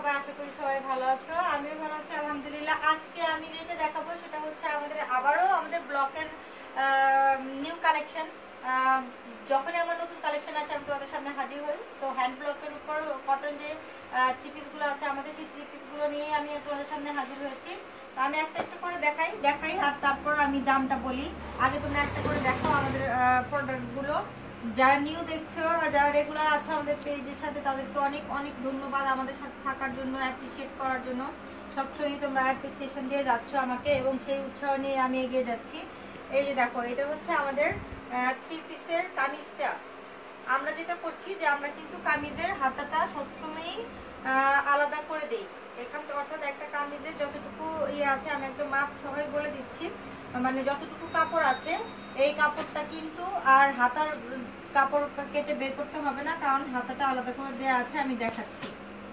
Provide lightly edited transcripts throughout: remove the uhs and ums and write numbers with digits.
সবাই, আশা করি সবাই ভালো আছো। আমিও ভালো আছি আলহামদুলিল্লাহ। আজকে আমি যেটা দেখাবো সেটা হচ্ছে আবারও আমাদের ব্লকের নিউ কালেকশন। যখনই আমার নতুন কালেকশন আসে আমি তোমাদের সামনে হাজির হই। তো হ্যান্ড ব্লকের উপর কটন যে থ্রি পিসগুলো আছে আমাদের, সেই থ্রি পিসগুলো নিয়ে আমি তোমাদের সামনে হাজির হয়েছি। আমি একটা একটা করে দেখাই আর তারপর আমি দামটা বলি। আগে তোমরা একটা করে দেখো আমাদের প্রোডাক্টগুলো। যারা নিউ দেখছো, যারা রেগুলার আছো আমাদের পেজের সাথে, তাদেরকে অনেক অনেক ধন্যবাদ আমাদের সাথে থাকার জন্য, অ্যাপ্রিসিয়েট করার জন্য। সবসময় তোমরা অ্যাপ্রিসিয়েশন দিয়ে যাচ্ছ আমাকে এবং সেই উৎসাহ নিয়ে আমি এগিয়ে যাচ্ছি। এই যে দেখো, এটা হচ্ছে আমাদের থ্রি পিসের কামিজটা। আমরা যেটা করছি যে আমরা কিন্তু কামিজের হাতাটা সবসময়ই আলাদা করে দিই এখান থেকে, অর্থাৎ একটা কামিজের যতটুকু ইয়ে আছে আমি একদম মাপ সবাই বলে দিচ্ছি, মানে যতটুকু কাপড় আছে এই কাপড়টা কিন্তু আর হাতার কাপড় কেটে বের করতে হবে না, কারণ হাতাটা আলাদা করে দেওয়া আছে। আমি দেখাচ্ছি,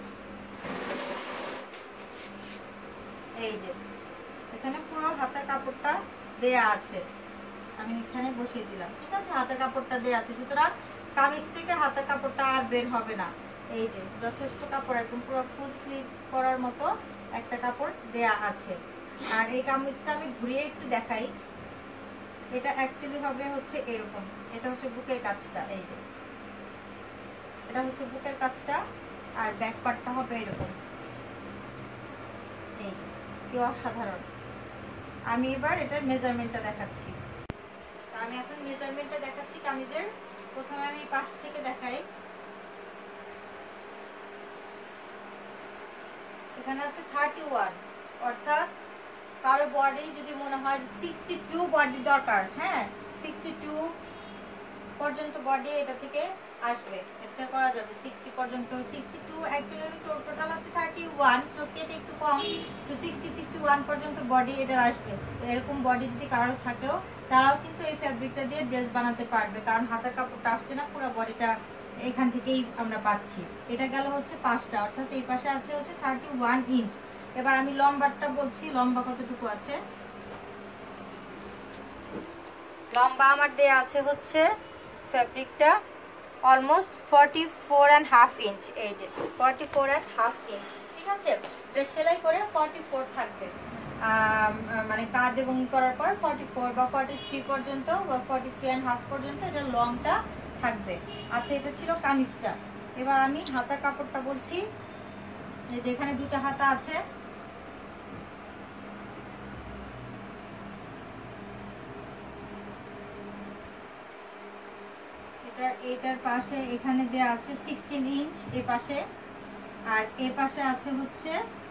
এই যে এখানে পুরো হাতার কাপড়টা দেয়া আছে, আমি এখানে বসিয়ে দিলাম। ঠিক আছে, হাতার কাপড়টা দেয়া আছে, সুতরাং কামিজ থেকে হাতার কাপড়টা আর বের হবে না। এই যে যথেষ্ট কাপড়, একদম পুরো ফুল স্লিভ করার মতো একটা কাপড় দেয়া আছে। আর এই কামিজটা আমি ঘুরিয়ে একটু দেখাই। এটা অ্যাকচুয়ালি হবে হচ্ছে এরকম, এটা হচ্ছে বুকের কাজটা, এই যে এটা হচ্ছে বুকের কাজটা, আর ব্যাক পার্টটা হবে এরকম। এই যে কি অসাধারণ। আমি এবার এটার মেজারমেন্টটা দেখাচ্ছি। আমি এখন মেজারমেন্টটা দেখাচ্ছি কামিজের। প্রথমে আমি পাশ থেকে দেখাই। এখানে আছে 31, অর্থাৎ কারো বডি যদি মনে হয় 62 বডি দরকার, হ্যাঁ 62 পর্যন্ত বডি এটা থেকে আসবে, এটা করা যাবে 60 পর্যন্ত। 62 অ্যাকচুয়ালি টোটাল আছে 31, তো কেটে একটু কম, তো 61 পর্যন্ত বডি এটা আসবে। তো এরকম বডি যদি কারো থাকেও, তারাও কিন্তু এই ফ্যাব্রিকটা দিয়ে ড্রেস বানাতে পারবে, কারণ হাতের কাপড়টা আসছে না, পুরো বডিটা এখান থেকেই আমরা পাচ্ছি। এটা গেল হচ্ছে পাঁচটা, অর্থাৎ এই পাশে আছে হচ্ছে 31 ইঞ্চ। এবার আমি লম্বাটা বলছি, লম্বা কতটুকু আছে। লম্বা আমার দেয়া আছে হচ্ছে ফ্যাব্রিকটা অলমোস্ট 44.5 ইঞ্চ। এই যে 44.5 ইঞ্চ, ঠিক আছে। ড্রেস সেলাই করে 44 থাকবে, মানে কাজ এবং করার পর 44 বা 43 পর্যন্ত বা 43.5 পর্যন্ত এটা লংটা থাকবে। আচ্ছা, এটা ছিল কামিজটা। এবার আমি হাতা কাপড়টা বলছি। যেখানে দুটো হাতা আছে, এটার পাশে এখানে দেয়া আছে 16 ইঞ্চ এ পাশে, আর এ পাশে আছে হচ্ছে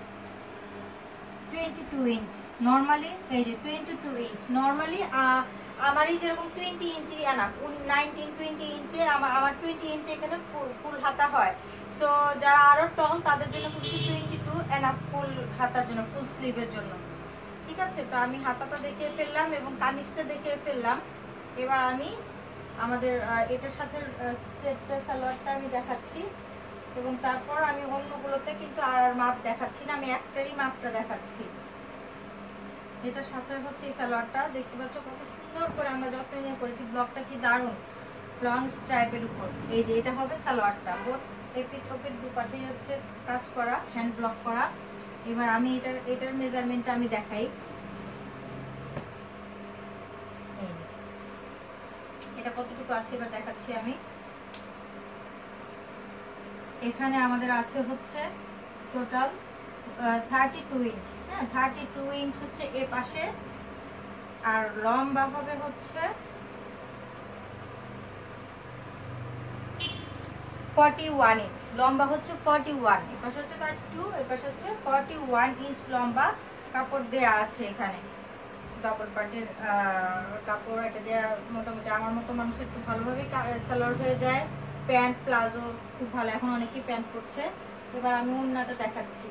22 ইঞ্চ নরমালি। এই যে 22 ইঞ্চ নরমালি আমারই যেরকম 20 ইঞ্চি এনাফ, 19-20 ইঞ্চে আমার 20 ইঞ্চে এখানে ফুল হাতা হয়। সো যারা আরো টল তাদের জন্য কিন্তু 22 এনাফ ফুল হাতার জন্য, ফুল স্লিভের জন্য। ঠিক আছে, তো আমি হাতাটা দেখিয়ে ফেললাম এবং কামিজটা দেখিয়ে ফেললাম। এবার আমি আমাদের এটার সাথে সেটটা সালোয়ারটা আমি দেখাচ্ছি, এবং তারপর আমি অন্যগুলোতে কিন্তু আর মাপ দেখাচ্ছি না, আমি একটারই মাপটা দেখাচ্ছি। এটার সাথে হচ্ছে এই সালোয়ারটা দেখতে পাচ্ছ কত সুন্দর করে আমরা যত্ন নিয়ে করেছি। ব্লকটা কি দারুণ, লং স্ট্রাইপের উপর। এই যে এটা হবে সালোয়ারটা, বোথ এপিট ওপিট দুপাশেই হচ্ছে কাজ করা, হ্যান্ড ব্লক করা। এবার আমি এটার মেজারমেন্টটা আমি দেখাই। এটা কতটুকু আছে এবার দেখাচ্ছি আমি। এখানে আমাদের আছে হচ্ছে টোটাল 32 ইঞ্চ, হ্যাঁ 32 ইঞ্চ হচ্ছে এ পাশে, আর লম্বা হবে হচ্ছে 41 ইঞ্চ। লম্বা হচ্ছে 41, এ পাশে হচ্ছে 32, এ পাশে হচ্ছে 41 ইঞ্চ লম্বা কাপড় দেয়া আছে এখানে। ডবল পার্টের কাপড়, এটা দেওয়া মোটামুটি আমার মতো মানুষের একটু ভালোভাবে সালোয়ার হয়ে যায়। প্যান্ট প্লাজো খুব ভালো, এখন অনেকেই প্যান্ট পরছে। এবার আমি ওড়নাটা দেখাচ্ছি।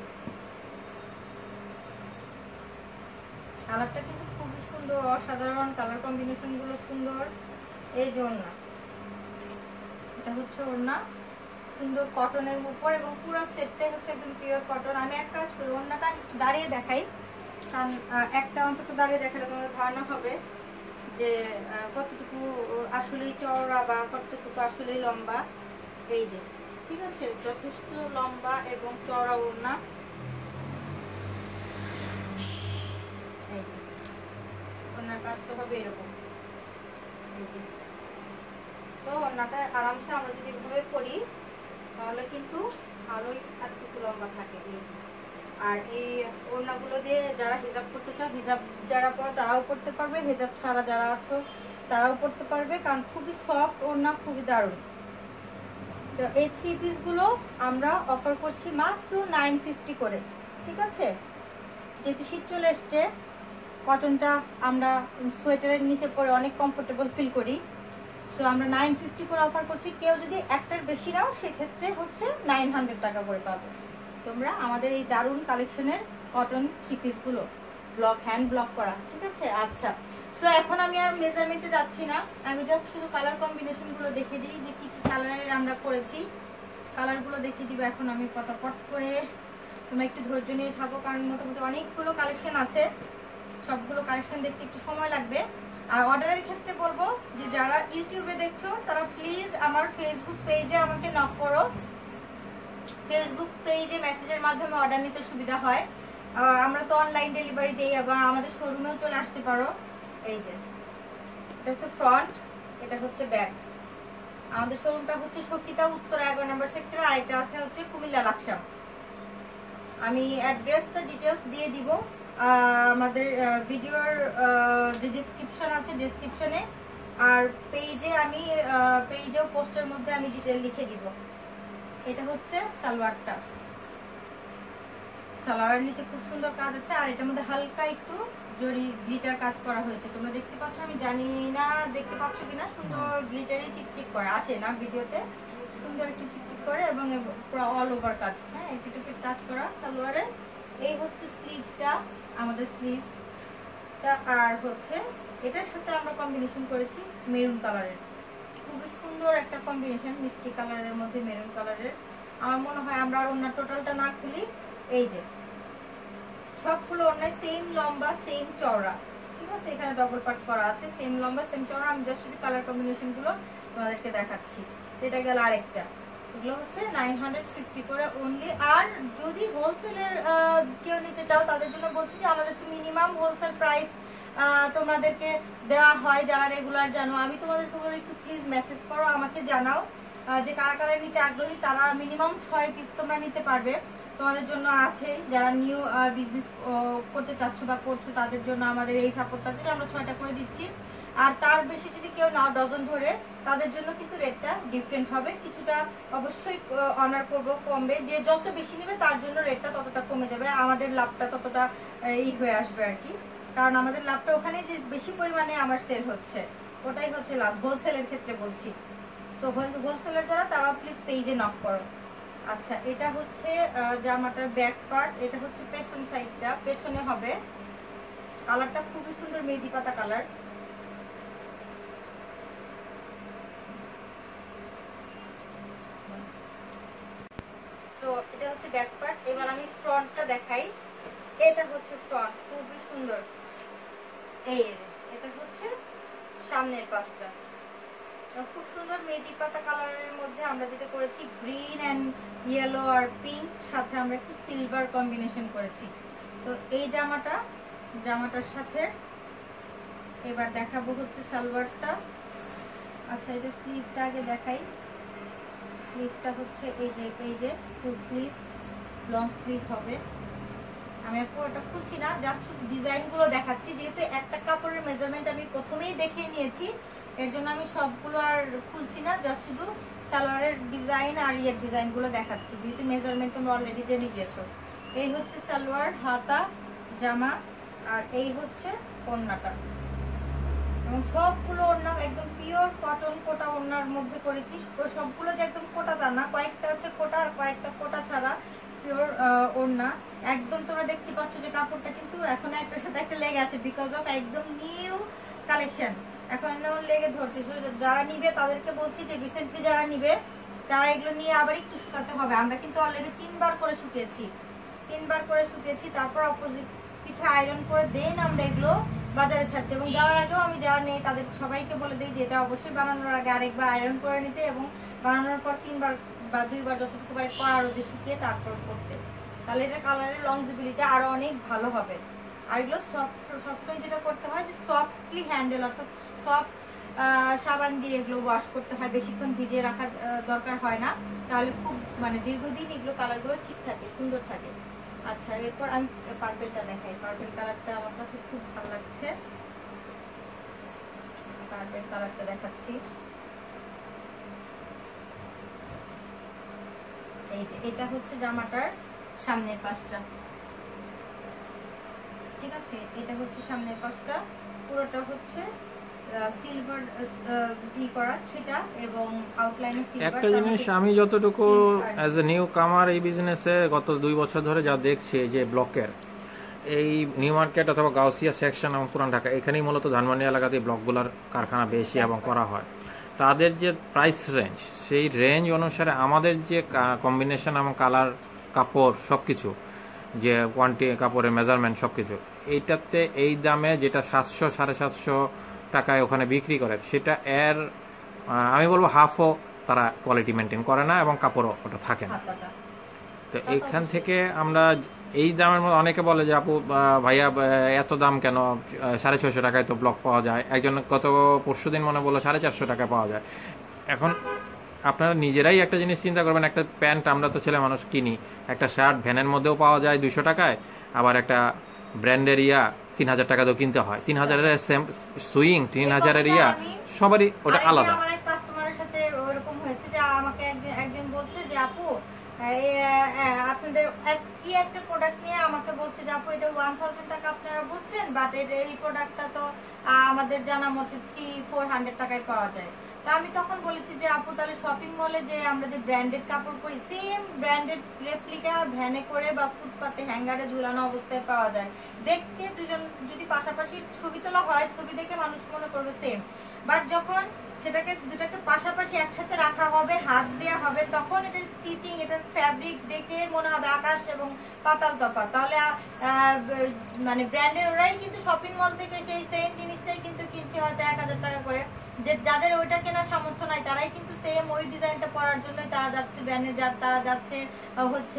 কালারটা কিন্তু খুবই সুন্দর, অসাধারণ কালার কম্বিনেশন গুলো সুন্দর। এই যে ওড়না, এটা হচ্ছে ওড়না, সুন্দর কটনের উপর, এবং পুরো সেটটাই হচ্ছে একদম পিওর কটন। আমি এক কাজ করি, ওড়নাটা একটু দাঁড়িয়ে দেখাই, কারণ একটা অন্তত দাঁড়িয়ে দেখালে তোমার ধারণা হবে যে কতটুকু আসলেই চওড়া বা কতটুকু আসলেই লম্বা। এই যে ঠিক আছে, যথেষ্ট লম্বা এবং চওড়া ওড়না। ওড়নার কাজটা হবে এরকম, তো ওড়নাটা আরামসে আমরা যদি এভাবে পরি তাহলে কিন্তু আরোই এতটুকু লম্বা থাকে। আর এই ওড়নাগুলো দিয়ে যারা হিজাব করতে চাও, হিজাব যারা পড়ো তারাও পড়তে পারবে, হিজাব ছাড়া যারা আছো তারাও পড়তে পারবে, কারণ খুবই সফট ওড়না, খুবই দারুণ। তো এই 3 পিসগুলো আমরা অফার করছি মাত্র 950 করে, ঠিক আছে। যেহেতু শীত চলে এসছে, কটনটা আমরা সোয়েটারের নিচে পরে অনেক কমফোর্টেবল ফিল করি, সো আমরা 950 করে অফার করছি। কেউ যদি একটার বেশি নাও সেক্ষেত্রে হচ্ছে 900 টাকা করে পাবে তোমরা আমাদের এই দারুণ কালেকশনের কটন 3 পিসগুলো, ব্লক হ্যান্ড ব্লক করা, ঠিক আছে। আচ্ছা, সো এখন আমি আর মেজারমেন্টে যাচ্ছি না, আমি জাস্ট শুধু কালার কম্বিনেশনগুলো দেখিয়ে দিই যে কী কী কালারের আমরা করেছি। কালারগুলো দেখিয়ে দিব এখন আমি পটাপট করে, তোমরা একটু ধৈর্য নিয়ে থাকো, কারণ মোটামুটি অনেকগুলো কালেকশন আছে, সবগুলো কালেকশন দেখতে একটু সময় লাগবে। আর অর্ডারের ক্ষেত্রে বলবো যে যারা ইউটিউবে দেখছো তারা প্লিজ আমার ফেসবুক পেজে আমাকে নক করো, ফেসবুক পেজে মেসেজের মাধ্যমে অর্ডার নিতে সুবিধা হয়। আমরা তো অনলাইন ডেলিভারি দেই, আবার আমাদের শোরুমেও চলে আসতে পারো। এই যে এটা হচ্ছে ফ্রন্ট, এটা হচ্ছে ব্যাক। আমাদের শোরুমটা হচ্ছে সকিতা উত্তর 11 নম্বর সেক্টর, আর এটা আছে হচ্ছে কুমিল্লা লাকসাম। আমি অ্যাড্রেসটা ডিটেলস দিয়ে দিব আমাদের ভিডিওর যে ডিসক্রিপশন আছে ডিসক্রিপশনে, আর পেজে আমি পেজেও পোস্টের মধ্যে আমি ডিটেল লিখে দিব। এটা হচ্ছে সালোয়ারটা, সালোয়ারের নিচে খুব সুন্দর কাজ আছে, আর এটার মধ্যে হালকা একটু জরি গ্লিটার কাজ করা হয়েছে, তোমরা দেখতে পাচ্ছ, আমি জানি না দেখতে পাচ্ছ কিনা, সুন্দর গ্লিটারি চিকচিক করে আসে না ভিডিওতে, সুন্দর একটু চিকচিক করে, এবং পুরো অল ওভার কাজ, হ্যাঁ একটু টাচ করা সালোয়ারে। এই হচ্ছে স্লিভটা, আমাদের স্লিভটা, আর হচ্ছে এটার সাথে আমরা কম্বিনেশন করেছি মেরুন কালারের, খুবই সুন্দর একটা কম্বিনেশন, মিষ্টি কালারের মধ্যে মেরুন কালারের। আমার মনে হয় আমরা আর ওনার টোটালটা না খুলি, এই যে সবগুলো অন্যায় সেম লম্বা সেম চওড়া, ঠিক আছে, এখানে ডবল পার্ট করা আছে, সেম লম্বা সেম চওড়া। আমি জাস্ট যদি কালার কম্বিনেশনগুলো তোমাদেরকে দেখাচ্ছি। এটা গেল আরেকটা, এগুলো হচ্ছে 950 করে অনলি। আর যদি হোলসেলের কেউ নিতে চাও তাদের জন্য বলছি যে আমাদের তো মিনিমাম হোলসেল প্রাইস তোমাদেরকে দেওয়া হয়, যারা রেগুলার জানো। আমি তোমাদেরকে বলি একটু প্লিজ মেসেজ করো, আমাকে জানাও যে কারা কারা নিতে আগ্রহী, তারা মিনিমাম 6 পিস তোমরা নিতে পারবে, তোমাদের জন্য আছে। যারা নিউ বিজনেস করতে চাচ্ছ বা করছো তাদের জন্য আমাদের এই সাপোর্টটা আছে যে আমরা 6টা করে দিচ্ছি। আর তার বেশি যদি কেউ নাও ডজন ধরে, তাদের জন্য কিন্তু রেটটা ডিফারেন্ট হবে, কিছুটা অবশ্যই অনার করবো, কমবে। যে যত বেশি নেবে তার জন্য রেটটা ততটা কমে যাবে, আমাদের লাভটা ততটা হয়ে আসবে আর কি, কারণ আমাদের লাভটা ওখানে যে বেশি পরিমাণে আমার সেল হচ্ছে ওটাই হচ্ছে লাভ, হোলসেলের ক্ষেত্রে বলছি। সো হোলসেলার যারা তারা প্লিজ পেজে নক করো। আচ্ছা, এটা হচ্ছে জামাটার ব্যাক পার্ট, এটা হচ্ছে পেছন সাইডটা, পেছনে হবে। কালারটা খুবই সুন্দর, মেহেদি পাতা কালার। সো এটা হচ্ছে ব্যাক পার্ট। এবার আমি ফ্রন্টটা দেখাই। এটা হচ্ছে ফ্রন্ট, খুবই সুন্দর। এই এটা হচ্ছে সামনের পাশটা, খুব সুন্দর মেহেদি পাতা কালারের মধ্যে আমরা যেটা করেছি গ্রিন অ্যান্ড ইয়েলো আর পিঙ্ক, সাথে আমরা একটু সিলভার কম্বিনেশন করেছি। তো এই জামাটার সাথে এবার দেখাবো হচ্ছে সালোয়ারটা। আচ্ছা, এটা স্লিভটা আগে দেখাই। স্লিভটা হচ্ছে এই যে ফুল স্লিভ, লং স্লিভ হবে। আমি পুরোটা খুলছি না, জাস্ট শুধু ডিজাইনগুলো দেখাচ্ছি, যেহেতু একটা কাপড়ের মেজারমেন্ট আমি প্রথমেই দেখিয়ে নিয়েছি, এর জন্য আমি সবগুলো আর খুলছি না, জাস্ট শুধু সালোয়ারের ডিজাইন আর ডিজাইনগুলো দেখাচ্ছি, যেহেতু মেজারমেন্ট তোমরা অলরেডি জেনে গিয়েছো। এই হচ্ছে সালোয়ার, হাতা, জামা, আর এই হচ্ছে ওড়নাটা। এবং সবগুলো ওড়না একদম পিওর কটন কোটা ওড়নার মধ্যে করেছি। সবগুলো যে একদম কোটা তা না, কয়েকটা আছে কোটা আর কয়েকটা কোটা ছাড়া পিওর ওড়না। একদম তোমরা দেখতে পাচ্ছ যে কাপড়টা কিন্তু এখন একটার সাথে একটা লেগে আছে, বিকজ অফ একদম নিউ কালেকশন, এখন লেগে ধরছে। যারা নিবে তাদেরকে বলছি যে রিসেন্টলি যারা নিবে তারা এগুলো নিয়ে আবার একটু শুকাতে হবে। আমরা কিন্তু অলরেডি 3বার করে শুকিয়েছি, তারপর অপোজিট পিঠে আয়রন করে দেন আমরা এগুলো বাজারে ছাড়ছি। এবং যাওয়ার আগেও আমি যারা নেই তাদের সবাইকে বলে দিই যে এটা অবশ্যই বানানোর আগে আরেকবার আয়রন করে নিতে, এবং বানানোর পর 3বার বা 2 বার যতটুকু পারে কড়া রোদে শুকিয়ে তারপর করতে, তাহলে এটা কালারের লংজিবিলিটি আরো অনেক ভালো হবে। আর এগুলো সবসময় যেটা করতে হয় যে সফটলি হ্যান্ডেল, অর্থাৎ সফট সাবান দিয়ে এগুলো ওয়াশ করতে হয়, বেশিক্ষণ ভিজিয়ে রাখার দরকার হয় না, তাহলে খুব মানে দীর্ঘদিন এগুলো কালারগুলো ঠিক থাকে, সুন্দর থাকে। আচ্ছা, এরপর আমি পার্পেলটা দেখাই। পার্পেল কালারটা আমার কাছে খুব ভালো লাগছে, পার্পেল কালারটা দেখাচ্ছি। এই যে এটা হচ্ছে জামাটার সামনের পাশটা, ঠিক আছে, এটা হচ্ছে সামনের পাশটা, পুরোটা হচ্ছে সিলভার করা সেটা, এবং আউটলাইনে সিলভার। একটা জিনিস আমি যতটুকু অ্যাজ এ নিউ কামার এই বিজনেসে গত 2 বছর ধরে যা দেখছি, যে ব্লকের এই নিউ মার্কেট অথবা গাউসিয়া সেকশন এবং পুরান ঢাকা, এখানেই মূলত ধানমন্ডি এলাকাতে ব্লকগুলোর কারখানা বেশি এবং করা হয়। তাদের যে প্রাইস রেঞ্জ, সেই রেঞ্জ অনুসারে আমাদের যে কম্বিনেশন এবং কালার, কাপড় সব কিছু, যে কোয়ান্টিটি কাপড়ের মেজারমেন্ট সব কিছু, এইটাতে এই দামে যেটা 700 750 টাকায় ওখানে বিক্রি করে, সেটা এর আমি বলবো হাফও তারা কোয়ালিটি মেনটেন করে না এবং কাপড়ও ওটা থাকে না। তো এইখান থেকে আমরা এই দামের মধ্যে, অনেকে বলে যে আপু ভাইয়া এত দাম কেন, 650 টাকায় তো ব্লক পাওয়া যায়। একজন গত পরশুদিন মনে বললো 450 টাকায় পাওয়া যায়। এখন আপনারা নিজেরাই একটা জিনিস চিন্তা করবেন, একটা প্যান্ট আমরা তো ছেলে মানুষ কিনি, একটা শার্ট ভ্যানের মধ্যেও পাওয়া যায় 200 টাকায়, আবার একটা ব্র্যান্ডের 3000 টাকা দিয়েও কিনতে হয়। 3000-এর সেম সুইং, 3000-এর সবারই ওটা আলাদা। আমার এক কাস্টমারের সাথে ওরকম হয়েছে যে আমাকে একজন বলছে যে আপু আপনাদের কি একটা প্রোডাক্ট নিয়ে আমাকে বলছে যে আপু এটা 1000 টাকা আপনারা বলছেন, বাট এই প্রোডাক্টটা তো আমাদের জানা মতে 300-400 টাকায় পাওয়া যায়। তা আমি তখন বলেছি যে আপু তাহলে শপিং মলে যে আমরা যে ব্র্যান্ডেড কাপড় পরি, সেম ব্র্যান্ডেড রেপ্লিকা ভ্যানে করে বা ফুটপাতে হ্যাঙ্গারে ঝুলানো অবস্থায় পাওয়া যায়। দেখতে দুজন যদি পাশাপাশি ছবি তোলা হয়, ছবি দেখে মানুষ মনে করবে সেম, বাট যখন দুটাকে পাশাপাশি একসাথে রাখা হবে, হাত দেওয়া হবে, তখন এটার স্টিচিং, এটার ফ্যাব্রিক দেখে মনে হবে আকাশ এবং পাতাল তফাৎ। তাহলে মানে ব্র্যান্ডের ওরাই কিন্তু শপিং মল থেকে সেই সেম জিনিসটাই কিন্তু কিনছে হয়তো 1000 টাকা করে, যে যাদের ওইটা কেনার সামর্থ্য নাই তারাই কিন্তু সেম ওই ডিজাইনটা পরার জন্যই তারা যাচ্ছে ব্যানে, তারা যাচ্ছে হচ্ছে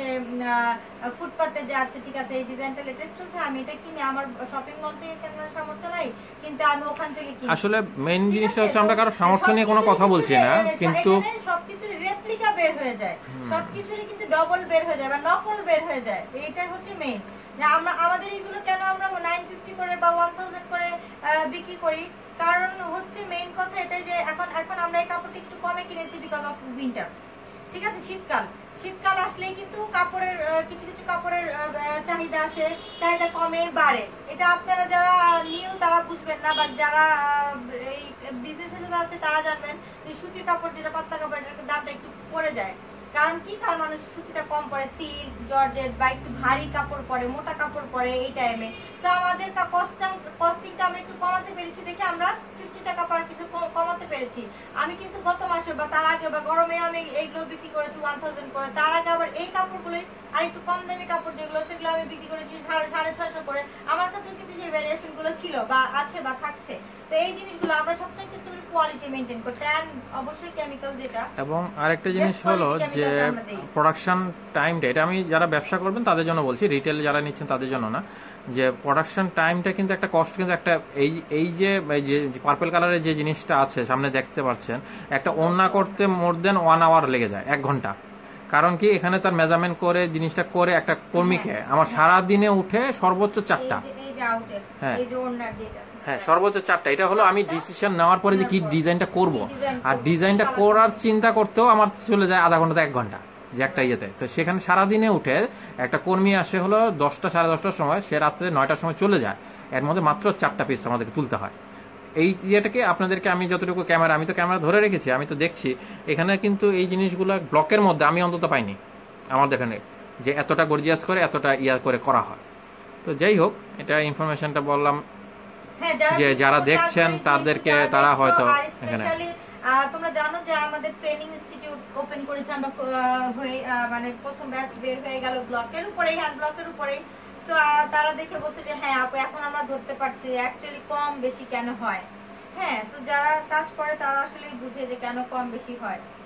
ফুটপাতে যাচ্ছে, ঠিক আছে এই ডিজাইনটা লেটেস্ট চলছে, আমি এটা কিনে আমার শপিং মল থেকে কেনার সামর্থ্য নাই, কিন্তু আমি ওখান থেকে কিনি। আসলে মেইন জিনিসটা হচ্ছে আমরা কারো সামর্থ্য নিয়ে কোনো কথা বলছি না, কিন্তু সবকিছুর রেপ্লিকা বের হয়ে যায়, সবকিছুরই কিন্তু ডবল বের হয়ে যায় বা নকল বের হয়ে যায়, এইটাই হচ্ছে মেইন। আমরা আমাদের এইগুলো কেন আমরা 950 করে বা 1000 করে বিক্রি করি, কারণ হচ্ছে মেইন কথা এটাই যে এখন আমরা এই কাপড়টা একটু কমে কিনেছি বিকজ অফ উইন্টার, ঠিক আছে। শীতকাল আসলেই কিন্তু কাপড়ের কিছু কাপড়ের চাহিদা আসে, চাহিদা কমে বাড়ে। এটা আপনারা যারা নিউ তারা বুঝবেন না, বাট যারা এই বিজনেসের সাথে আছে তারা জানবেন যে সুতির কাপড় যেটা পাতলা কাপড়, এটার দামটা একটু পড়ে যায়। কারণ কি, কারণ মানুষ সুতিটা কম পরে, সিল্ক জর্জেট বা একটু ভারী কাপড় পরে, মোটা কাপড় পরে এই টাইমে। সো আমাদের কস্টিংটা আমরা একটু কমাতে পেরেছি দেখে আমরা 50 টাকা পার পিসে কমাতে পেরেছি। আমি কিন্তু গত মাসে বা তার আগে বা গরমে আমি এইগুলো বিক্রি করেছি 1000 করে, তার আগে আবার এই কাপড়গুলোই আর একটু কম দামি কাপড় যেগুলো সেগুলো আমি বিক্রি করেছি 650 করে। আমার কাছেও কিন্তু সেই ভ্যারিয়েশন গুলো ছিল বা আছে বা থাকছে। তো এই জিনিসগুলো আমরা সবসময় চেষ্টা করি কোয়ালিটি মেইনটেইন করতে, এন্ড অবশ্যই কেমিক্যাল যেটা। এবং আরেকটা জিনিস হলো যে প্রোডাকশন টাইমটা, এটা আমি যারা ব্যবসা করবেন তাদের জন্য বলছি, রিটেল যারা নিচ্ছেন তাদের জন্য না, যে প্রোডাকশন টাইমটা কিন্তু একটা কস্ট, কিন্তু একটা এই যে পার্পল কালারের যে জিনিসটা আছে সামনে দেখতে পাচ্ছেন, একটা ওড়না করতে মোর দেন 1 আওয়ার লেগে যায়, 1 ঘন্টা। কারণ কি, এখানে তার মেজারমেন্ট করে জিনিসটা করে একটা কর্মীকে আমার সারা দিনে উঠে সর্বোচ্চ 4টা, হ্যাঁ সর্বোচ্চ 4টা। এটা হলো আমি ডিসিশন নেওয়ার পরে যে কি ডিজাইনটা করব, আর ডিজাইনটা করার চিন্তা করতেও আমার চলে যায় আধা ঘন্টা 1 ঘন্টা যে একটা ইয়েতে। তো সেখানে সারাদিনে উঠে একটা কর্মী আসে হলো 10টা 10:30টার সময়, সে রাত্রে 9টার সময় চলে যায়, এর মধ্যে মাত্র 4টা পিস আমাদেরকে তুলতে হয়। এই ইয়েটাকে আপনাদেরকে আমি যতটুকু আমি তো ক্যামেরা ধরে রেখেছি, আমি তো দেখছি এখানে কিন্তু এই জিনিসগুলো ব্লকের মধ্যে আমি অন্তত পাইনি আমাদের এখানে, যে এতটা গর্জিয়াস করে এতটা করে করা হয়। তো যাই হোক, এটা ইনফরমেশনটা বললাম যে যারা দেখছেন তাদেরকে, তারা হয়তো এখানে তোমরা জানো যে আমাদের ট্রেনিং ইনস্টিটিউট ওপেন করেছে আমরা, মানে প্রথম ব্যাচ বের হয়ে গেল ব্লকের উপরেই, হ্যান্ড ব্লকের উপরেই। সো তারা দেখে বলছে যে হ্যাঁ আপু এখন আমরা ধরতে পারছি অ্যাকচুয়ালি কম বেশি কেন হয়। হ্যাঁ, সো যারা কাজ করে তারা আসলে বুঝে যে কেন কম বেশি হয়।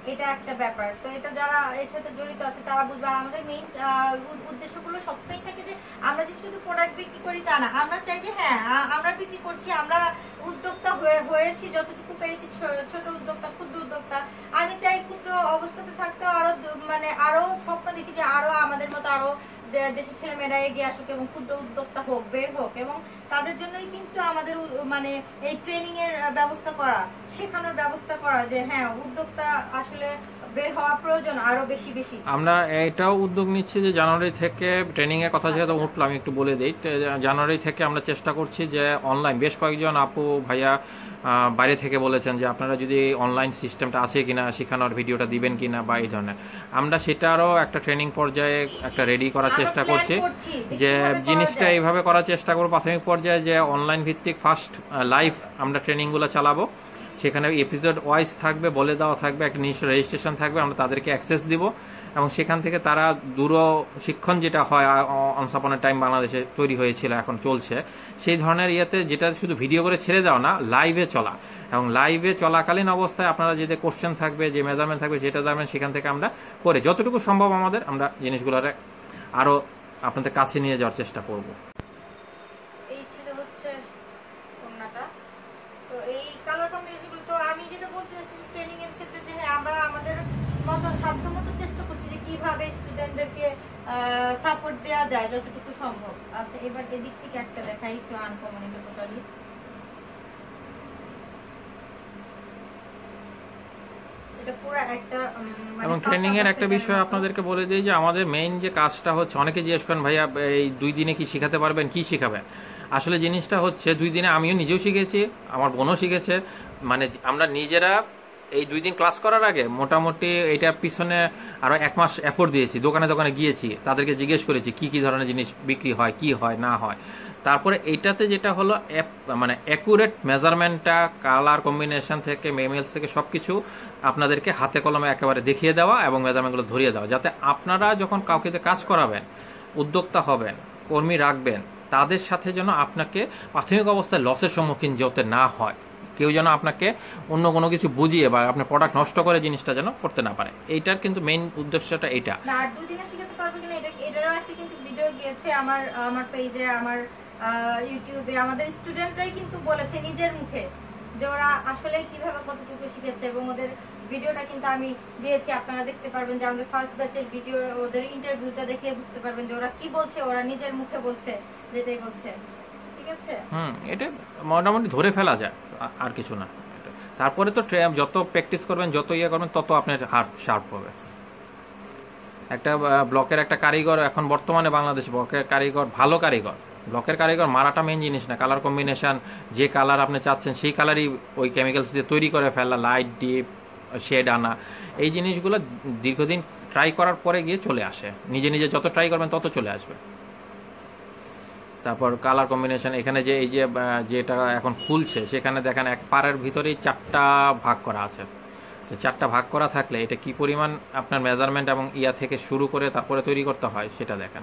এটা একটা ব্যাপার। তো এটা যারা এর সাথে জড়িত আছে তারা বুঝবে। আর আমাদের মেইন উদ্দেশ্যগুলো সবসময় থাকে যে আমরা যে শুধু প্রোডাক্ট বিক্রি করি তা না, আমরা চাই যে হ্যাঁ আমরা বিক্রি করছি, আমরা উদ্যোক্তা হয়েছি যতটুকু পেরেছি, ছোট উদ্যোক্তা, ক্ষুদ্র উদ্যোক্তা। আমি চাই ক্ষুদ্র অবস্থাতে থাকতে আরো মানে আরো স্বপ্ন দেখি যে আরো আমাদের মতো আরো দেশের ছেলেমেয়েরা এগিয়ে আসুক এবং ক্ষুদ্র উদ্যোক্তা হোক, বের হোক। এবং তাদের জন্যই কিন্তু আমাদের মানে এই ট্রেনিং এর ব্যবস্থা করা, শেখানোর ব্যবস্থা করা যে হ্যাঁ উদ্যোক্তা আসলে বের হওয়া প্রয়োজন আরো বেশি বেশি। আমরা এটাও উদ্যোগ নিচ্ছি যে জানুয়ারি থেকে ট্রেনিং এর কথা যেহেতু উঠলো, আমি একটু বলে দিই। জানুয়ারি থেকে আমরা চেষ্টা করছি যে অনলাইন, বেশ কয়েকজন আপু ভাইয়া বাইরে থেকে বলেছেন যে আপনারা যদি অনলাইন সিস্টেমটা আছে কিনা, শেখানোর ভিডিওটা দিবেন কিনা বা এই ধরনের। আমরা সেটারও একটা ট্রেনিং পর্যায়ে একটা রেডি করার চেষ্টা করছি যে জিনিসটা এইভাবে করার চেষ্টা করবো প্রাথমিক পর্যায়ে যে অনলাইন ভিত্তিক ফার্স্ট লাইভ আমরা ট্রেনিংগুলো চালাবো। সেখানে এপিসোড ওয়াইজ থাকবে, বলে দেওয়া থাকবে, একটা নিজস্ব রেজিস্ট্রেশন থাকবে, আমরা তাদেরকে অ্যাক্সেস দিব এবং সেখান থেকে তারা দূর শিক্ষণ যেটা হয় অনস আপন এ টাইম বাংলাদেশে তৈরি হয়েছিল, এখন চলছে, সেই ধরনের ইয়েতে যেটা শুধু ভিডিও করে ছেড়ে দেওয়া না, লাইভে চলা। এবং লাইভে চলাকালীন অবস্থায় আপনারা যে কোশ্চেন থাকবে, যে মেজারমেন্ট থাকবে, যেটা যাবেন সেখান থেকে আমরা করে যতটুকু সম্ভব আমাদের আমরা জিনিসগুলোর আরও আপনাদের কাছে নিয়ে যাওয়ার চেষ্টা করব। এই ছিল হচ্ছে ওড়নাটা। তো এই কালার কম্বিনেশনগুলো, তো আমি যেটা বলতে চাচ্ছি ট্রেনিং এর ক্ষেত্রে যে হ্যাঁ আমরা আমাদের মতো সাধ্য মতো চেষ্টা করছি যে কিভাবে স্টুডেন্টদেরকে সাপোর্ট দেওয়া যায় যতটুকু সম্ভব। আচ্ছা, এবার এদিক থেকে একটা দেখাই, একটু আনকমন, এটা টোটালি এবং ট্রেনিং এর একটা বিষয় আপনাদেরকে বলে দিই যে আমাদের মেইন যে কাজটা হচ্ছে, অনেকে জিজ্ঞেস করেন ভাইয়া এই 2 দিনে কি শেখাতে পারবেন, কি শেখাবেন। আসলে জিনিসটা হচ্ছে 2 দিনে আমিও নিজেও শিখেছি, আমার বোনও শিখেছে। মানে আমরা নিজেরা এই 2 দিন ক্লাস করার আগে মোটামুটি এইটার পিছনে আরো 1 মাস এফোর্ট দিয়েছি, দোকানে দোকানে গিয়েছি, তাদেরকে জিজ্ঞেস করেছি কি কি ধরনের জিনিস বিক্রি হয়, কি হয় না হয়। তারপরে এইটাতে যেটা হলো মানে অ্যাকুরেট মেজারমেন্টটা, কালার কম্বিনেশন থেকে মেমেলস থেকে সবকিছু আপনাদেরকে হাতে কলমে একেবারে দেখিয়ে দেওয়া এবং মেজারমেন্টগুলো ধরিয়ে দেওয়া, যাতে আপনারা যখন কাউকে কাজ করাবেন, উদ্যোক্তা হবেন, কর্মী রাখবেন, তাদের সাথে যেন আপনাকে প্রাথমিক অবস্থায় লসের সম্মুখীন যেতে না হয়। কেউ যেন আপনাকে অন্য কোনো কিছু বুঝিয়ে বা আপনার প্রোডাক্ট নষ্ট করে জিনিসটা যেন করতে না পারে। এইটার কিন্তু মেইন উদ্দেশ্যটা এইটা। আর 2 দিনে শিখাতে পারবে কিনা এটারও একটা কিন্তু ভিডিও গিয়েছে আমার পেজে, আমার ইউটিউবে। আমাদের স্টুডেন্টরাই কিন্তু বলেছে নিজের মুখে যে ওরা আসলে কিভাবে কতটুকু শিখেছে, এবং ওদের ভিডিওটা কিন্তু আমি দিয়েছি, আপনারা দেখতে পারবেন যে আমাদের ফার্স্ট ব্যাচের ভিডিও, ওদের ইন্টারভিউটা দেখে বুঝতে পারবেন যে ওরা কি বলছে, ওরা নিজের মুখে বলছে যেটাই বলছে। ঠিক আছে, এটা মোটামুটি ধরে ফেলা যায়, আর কিছু না। তারপরে তো যত প্র্যাকটিস করবেন, যত ইয়ে করবেন, তত আপনার হাত শার্প হবে। একটা ব্লকের একটা কারিগর এখন বর্তমানে বাংলাদেশ ব্লকের কারিগর, ভালো কারিগর, ব্লকের কারিগর মারাটা মেইন জিনিস না, কালার কম্বিনেশন, যে কালার আপনি চাচ্ছেন সেই কালারই ওই কেমিক্যালস দিয়ে তৈরি করে ফেলা, লাইট ডিপ শেড আনা, এই জিনিসগুলো দীর্ঘদিন ট্রাই করার পরে গিয়ে চলে আসে। নিজে নিজে যত ট্রাই করবেন তত চলে আসবে। তারপর কালার কম্বিনেশন, এখানে যে এই যে যেটা এখন খুলছে সেখানে দেখেন এক পাড়ের ভিতরেই 4টা ভাগ করা আছে। তো 4টা ভাগ করা থাকলে এটা কি পরিমাণ আপনার মেজারমেন্ট এবং ইয়া থেকে শুরু করে তারপরে তৈরি করতে হয় সেটা দেখেন।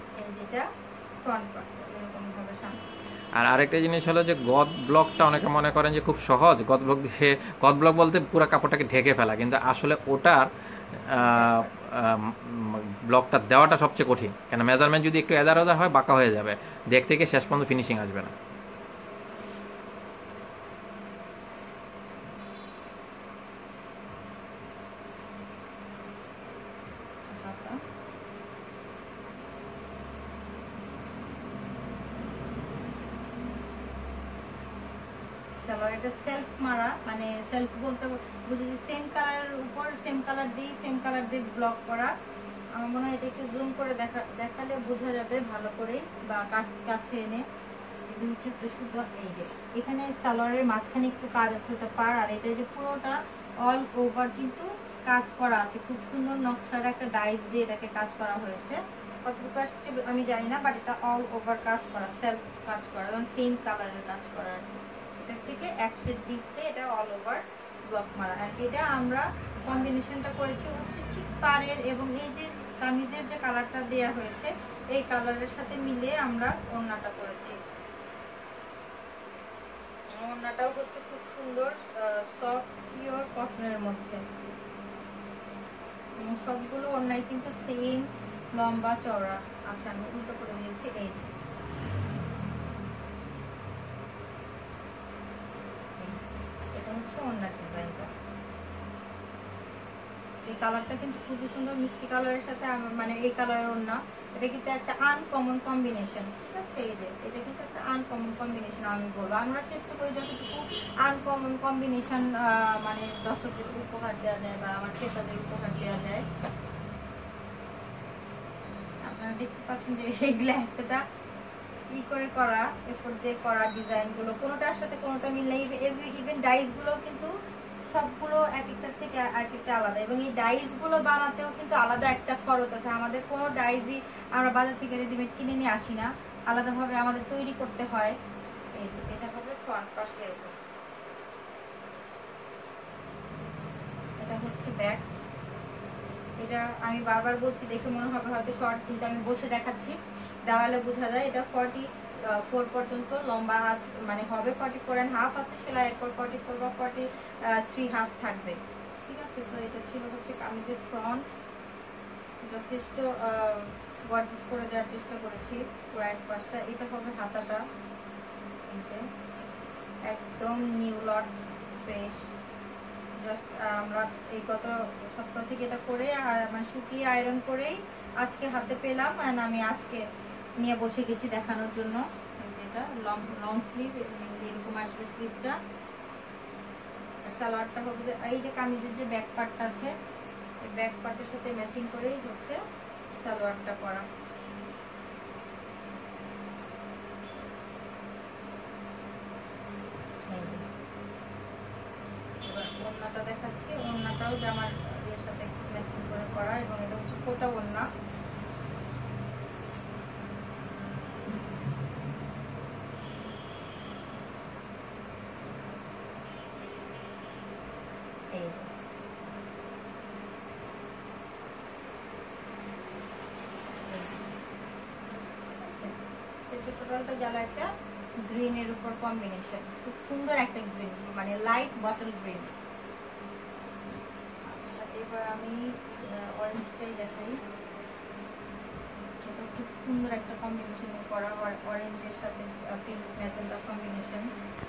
আর আরেকটা জিনিস হলো যে গদ ব্লকটা অনেকে মনে করেন যে খুব সহজ, গদ ব্লক বলতে পুরো কাপড়টাকে ঢেকে ফেলা, কিন্তু আসলে ওটার ব্লকটা দেওয়াটা সবচেয়ে কঠিন। কেন মেজারমেন্ট যদি একটু এদার ওদার হয় বাঁকা হয়ে যাবে, দেখতে গিয়ে শেষ পর্যন্ত ফিনিশিং আসবে না। এটা সেলফ মারা, মানে সেলফ বলতে বুঝি সেম কালারের উপর সেম কালার দিয়ে ব্লক করা। আমার মনে হয় এটা একটু জুম করে দেখালে বোঝা যাবে ভালো করে, বা কাছে এনে। এই যে এখানে সালোয়ারের মাঝখানে একটু কাজ আছে, ওটা পার, আর এটা যে পুরোটা অল ওভার কিন্তু কাজ করা আছে, খুব সুন্দর নকশার একটা ডাইস দিয়ে এটাকে কাজ করা হয়েছে। কতটুকু আসছে আমি জানি না, বাট এটা অল ওভার কাজ করা, সেলফ কাজ করা, এবং সেম কালারের কাজ করা। এটা থেকে এক শেড দিতে এটা অল ওভার ব্লক মারা। আর এটা আমরা কম্বিনেশনটা করেছি হচ্ছে ঠিক পাড়ের এবং এই যে কামিজের যে কালারটা দেয়া হয়েছে এই কালারের সাথে মিলে আমরা ওড়নাটা করেছি। ওড়নাটাও হচ্ছে খুব সুন্দর সফট পিওর কটনের মধ্যে। এবং সবগুলো ওড়নাই কিন্তু সেম লম্বা চওড়া। আচ্ছা আমি উল্টো করে দিয়েছি। এই এটা হচ্ছে ওড়নার ডিজাইনটা। এই কালারটা কিন্তু খুবই সুন্দর, মিষ্টি কালারের সাথে মানে এই কালারের ওড়না, এটা কিন্তু একটা আনকমন কম্বিনেশন। ঠিক আছে, এই যে এটা কিন্তু একটা আনকমন কম্বিনেশন আমি বলবো। আমরা চেষ্টা করি যতটুকু আনকমন কম্বিনেশন মানে দর্শকদের উপহার দেওয়া যায় বা আমার ক্রেতাদের উপহার দেওয়া যায়। আপনারা দেখতে পাচ্ছেন যে এইগুলো একটা ই করে করা, এফোর্ট দিয়ে করা ডিজাইনগুলো, কোনোটার সাথে কোনোটা মিললে ইভেন ডাইসগুলো কিন্তু সবগুলো এক একটার থেকে এক একটা আলাদা, এবং এই ডাইসগুলো বানাতেও কিন্তু আলাদা একটা খরচ আছে। আমাদের কোনো ডাইসই আমরা বাজার থেকে রেডিমেড কিনে নিয়ে আসি না, আলাদাভাবে আমাদের তৈরি করতে হয়। এই যে এটা হবে ফ্রন্ট পাশে, এটা হচ্ছে ব্যাক। এটা আমি বারবার বলছি, দেখে মনে হবে হয়তো শর্ট, কিন্তু আমি বসে দেখাচ্ছি, দাঁড়ালে বোঝা যায়। এটা 44 পর্যন্ত লম্বা আছে, মানে হবে 44.5 আছে সেলাই, এরপর 44 বা 43.5 থাকবে। ঠিক আছে, সো এটা ছিল হচ্ছে কামিজের ফ্রন্ট। যথেষ্ট গর্জিয়াস করে দেওয়ার চেষ্টা করেছি পুরো এক পাশটা। এটা হবে হাতাটা, একদম নিউ লট ফ্রেশ। জাস্ট আমরা এই গত সপ্তাহ থেকে এটা করে মানে শুকিয়ে আয়রন করেই আজকে হাতে পেলাম, অ্যান্ড আমি আজকে নিয়ে বসে গেছি দেখানোর জন্য। যেটা লং স্লিভ, এরকম আসবে স্লিভটা। সালোয়ারটা হবে যে এই যে কামিজের যে ব্যাক পার্টটা আছে, এই ব্যাক পার্টের সাথে ম্যাচিং করেই হচ্ছে সালোয়ারটা করা। ওড়নাটা দেখাচ্ছি, ওড়নাটাও জামার এর সাথে ম্যাচিং করে করা, এবং এটা হচ্ছে কোটা ওড়না। টোটালটা জ্বালা একটা গ্রিনের উপর কম্বিনেশন, খুব সুন্দর একটা গ্রিন, মানে লাইট বটল গ্রিন। আচ্ছা এবার আমি অরেঞ্জটাই দেখাই। এটা খুব সুন্দর একটা কম্বিনেশন করা, অরেঞ্জের সাথে পিঙ্ক ম্যাজেন্টা কম্বিনেশন।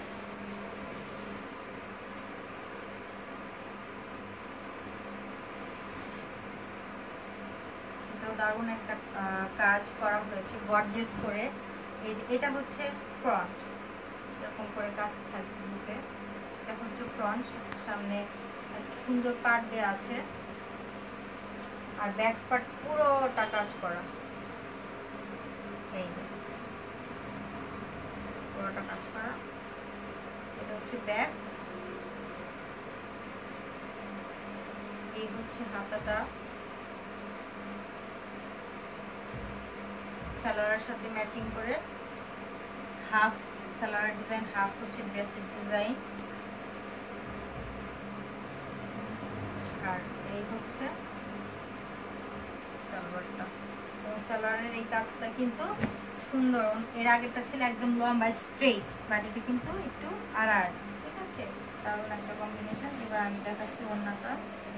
এটাও দারুণ একটা কাজ করা হয়েছে গর্জিয়াস করে। এটা হচ্ছে ফ্রন্ট, এরকম করে কাজ থাকবে বুকে। এটা হচ্ছে ফ্রন্ট, সামনে সুন্দর পার্ট দেওয়া আছে, আর ব্যাক পার্ট পুরোটা কাজ করা। এই পুরোটা কাজ করা, এটা হচ্ছে ব্যাক। এই হচ্ছে হাতাটা, সালোয়ারের সাথে ম্যাচিং করে হাফ সালোয়ার ডিজাইন, হাফ হচ্ছে ড্রেসের ডিজাইন। আর এই হচ্ছে সালোয়ারটা, এবং সালোয়ারের এই কাজটা কিন্তু সুন্দর। এর আগেরটা ছিল একদম লম্বা স্ট্রেট, বাট এটা কিন্তু একটু আড়াআড়ি। ঠিক আছে, দারুণ একটা কম্বিনেশন। এবার আমি দেখাচ্ছি ওড়নাটা।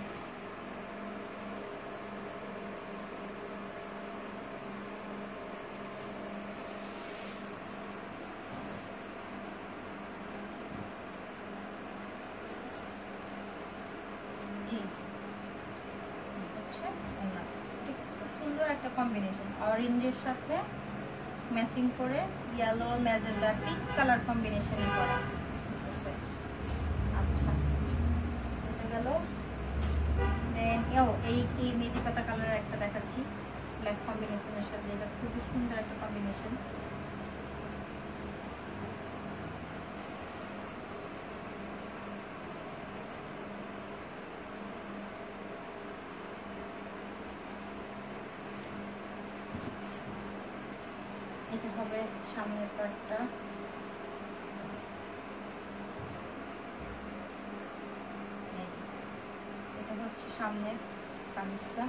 একটা কম্বিনেশন অরেঞ্জের সাথে ম্যাচিং করে ইয়েলো ম্যাজেন্টা পিঙ্ক কালার কম্বিনেশনে করা। আচ্ছা এটা গেল। দেন এই মেথি পাতা কালারের একটা দেখাচ্ছি ব্ল্যাক কম্বিনেশনের সাথে, এটা খুবই সুন্দর একটা কম্বিনেশন। এটা হবে সামনের পার্টটা, এটা হচ্ছে সামনের কামিজটা,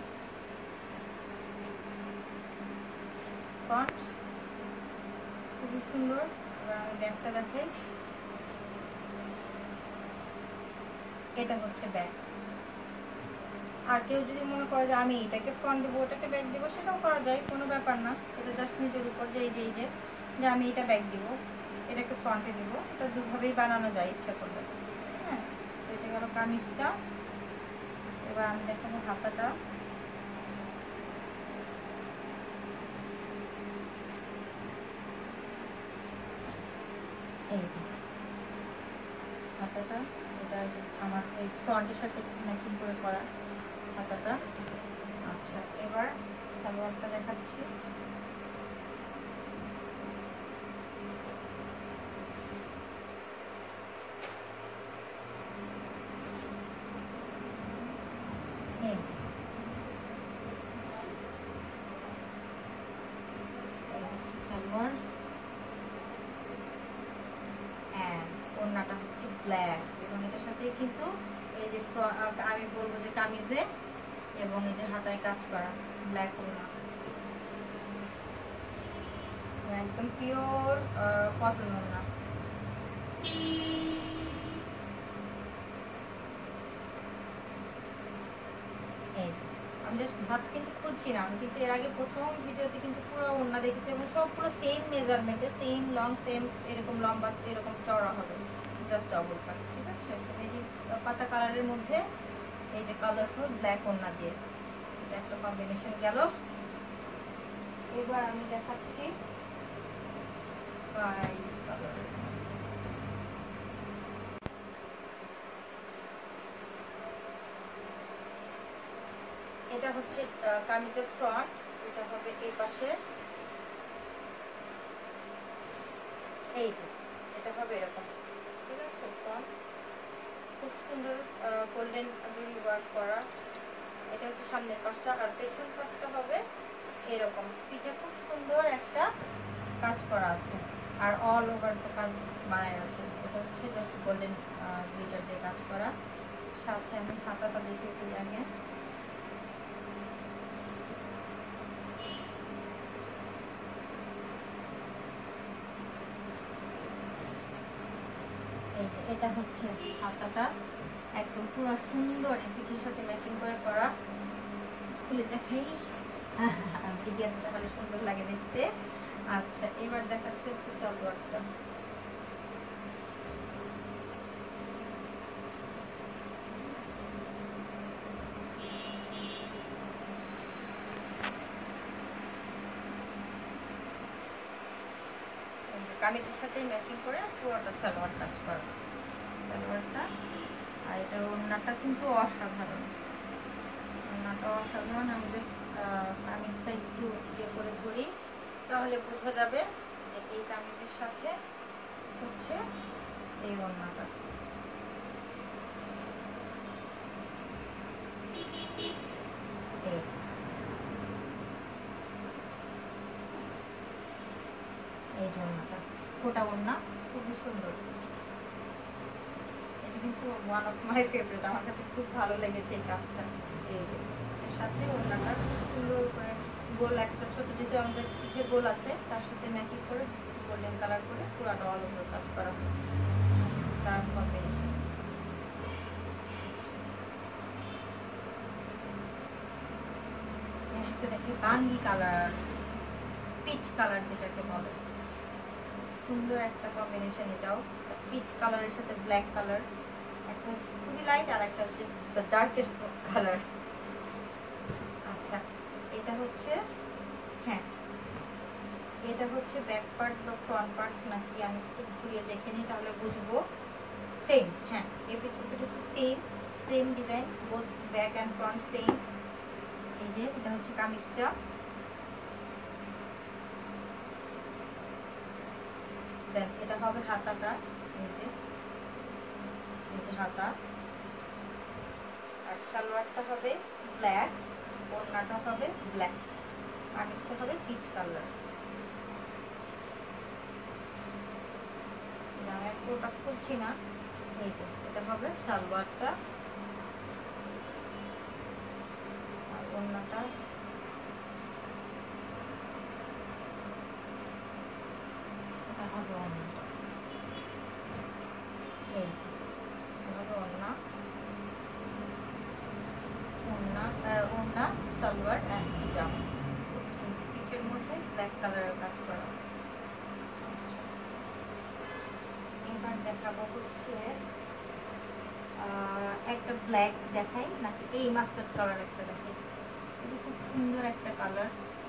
ফ্রন্ট খুবই সুন্দর। এবার আমি ব্যাকটা দেখাই, এটা হচ্ছে ব্যাক। আর কেউ যদি মনে করে যে আমি এটাকে ফ্রন্ট দেবো ওটাকে ব্যাক দেবো, সেটাও করা যায়, কোনো ব্যাপার না। এটা জাস্ট নিজের উপর যে এই যে যে আমি এটা ব্যাক দিব, এটাকে ফ্রন্টে দিব, এটা দুভাবেই বানানো যায় ইচ্ছা করলে। হ্যাঁ, তো এটা গেল কামিজটা। এবার আমি দেখাবো হাতাটা। এই যে হাতাটা, এটা আমার এই ফ্রন্টের সাথে ম্যাচিং করে করা হাতাটা। আচ্ছা, এবার সালোয়ারটা দেখাচ্ছি। সালোয়ার, ওড়নাটা হচ্ছে ব্ল্যাক, এবং এটার সাথে কিন্তু এই যে আমি বলবো যে কামিজে এবং এই যে হাতায় কাজ করা ব্ল্যাক ওড়না, একদম পিওর কটন ওড়না। আমি জাস্ট ভাঁজ কিন্তু খুঁজছি না, আমি কিন্তু এর আগে প্রথম ভিডিওতে কিন্তু পুরো ওড়না দেখেছি এবং সব পুরো সেম মেজারমেন্টে, সেম লং, সেম এরকম লম্বা, এরকম চওড়া হবে, জাস্ট ডবল কাট। ঠিক আছে, এই যে পাতা কালারের মধ্যে এই যে কালারফুল ব্ল্যাক ওড়না দিয়ে এটা একটা কম্বিনেশন গেল। এবার আমি দেখাচ্ছি স্কাই কালারের। এটা হচ্ছে কামিজের ফ্রন্ট, এটা হবে এই পাশে, এই যে এটা হবে এরকম। ঠিক আছে, ফ্রন্ট খুব সুন্দর গোল্ডেন জরি ওয়ার্ক করা। এটা হচ্ছে সামনের পাশটা, আর পেছন পাশটা হবে এরকম। পিঠে খুব সুন্দর একটা কাজ করা আছে, আর অল ওভার তো কাজ বানায় আছে। এটা হচ্ছে জাস্ট গোল্ডেন গ্লিটার দিয়ে কাজ করা। সাথে আমি হাতাটা দেখে দিই আগে। এটা হচ্ছে হাতাটা, একদম পুরো সুন্দর পিঠের সাথে ম্যাচিং করে করা। খুলে দেখাই, ভিডিওতে তাহলে সুন্দর লাগে দেখতে। আচ্ছা, এবার দেখাচ্ছে হচ্ছে সালোয়ারটা। কামিজের সাথে ম্যাচিং করে পুরোটা সালোয়ার কাজ করা, সালোয়ারটা। আর এটা ওড়নাটা কিন্তু অসাধারণ, ওড়নাটা অসাধারণ। আমি জাস্ট কামিজটা একটু ইয়ে করে ধরি, তাহলে বোঝা যাবে যে এই কামিজের সাথে হচ্ছে এই ওড়নাটা। এই যে ওড়নাটা, ফোটা ওড়না, খুবই সুন্দর। এটা কিন্তু ওয়ান অফ মাই ফেভারিট, আমার কাছে খুব ভালো লেগেছে এই কাজটা। এই যে এর সাথে ওড়নাটা খুব সুন্দর করে গোল, একটা ছোট যেহেতু আমাদের পিঠে গোল আছে, তার সাথে ম্যাচিং করে গোল্ডেন কালার করে পুরাটা অল ওভার কাজ করা হচ্ছে, তার কম্বিনেশন। একটা দেখি বাঙ্গি কালার, পিচ কালার যেটাকে বলে, সুন্দর একটা কম্বিনেশন। এটাও পিচ কালারের সাথে ব্ল্যাক কালার, একটা হচ্ছে খুবই লাইট আর একটা হচ্ছে দ্য ডার্কেস্ট কালার। আচ্ছা, এটা হচ্ছে, হ্যাঁ এটা হচ্ছে ব্যাক পার্ট বা ফ্রন্ট পার্ট নাকি আমি একটু ঘুরিয়ে দেখে নিই, তাহলে বুঝবো। সেম, হ্যাঁ এটা হচ্ছে same, same design, both back and front same. এই যে এটা হচ্ছে কামিজটা। দেন এটা হবে হাতাটা, এই যে হাতা। আর সালোয়ারটা হবে ব্ল্যাক, ওড়নাটা হবে ব্ল্যাক, কামিজটা হবে পিচ কালার। আমি পুরোটা খুলছি না। এই যে এটা হবে সালোয়ারটা, আর ওড়নাটা এটা হবে ওড়নাটা। এই যে এটা হবে ওড়না, ওড়না ব্ল্যাক কালারের কাজ করা। এবার দেখাবো হচ্ছে একটা ব্ল্যাক দেখাই নাকি এই মাস্টার্ড কালার একটা দেখাই। এটা খুব সুন্দর একটা কালার।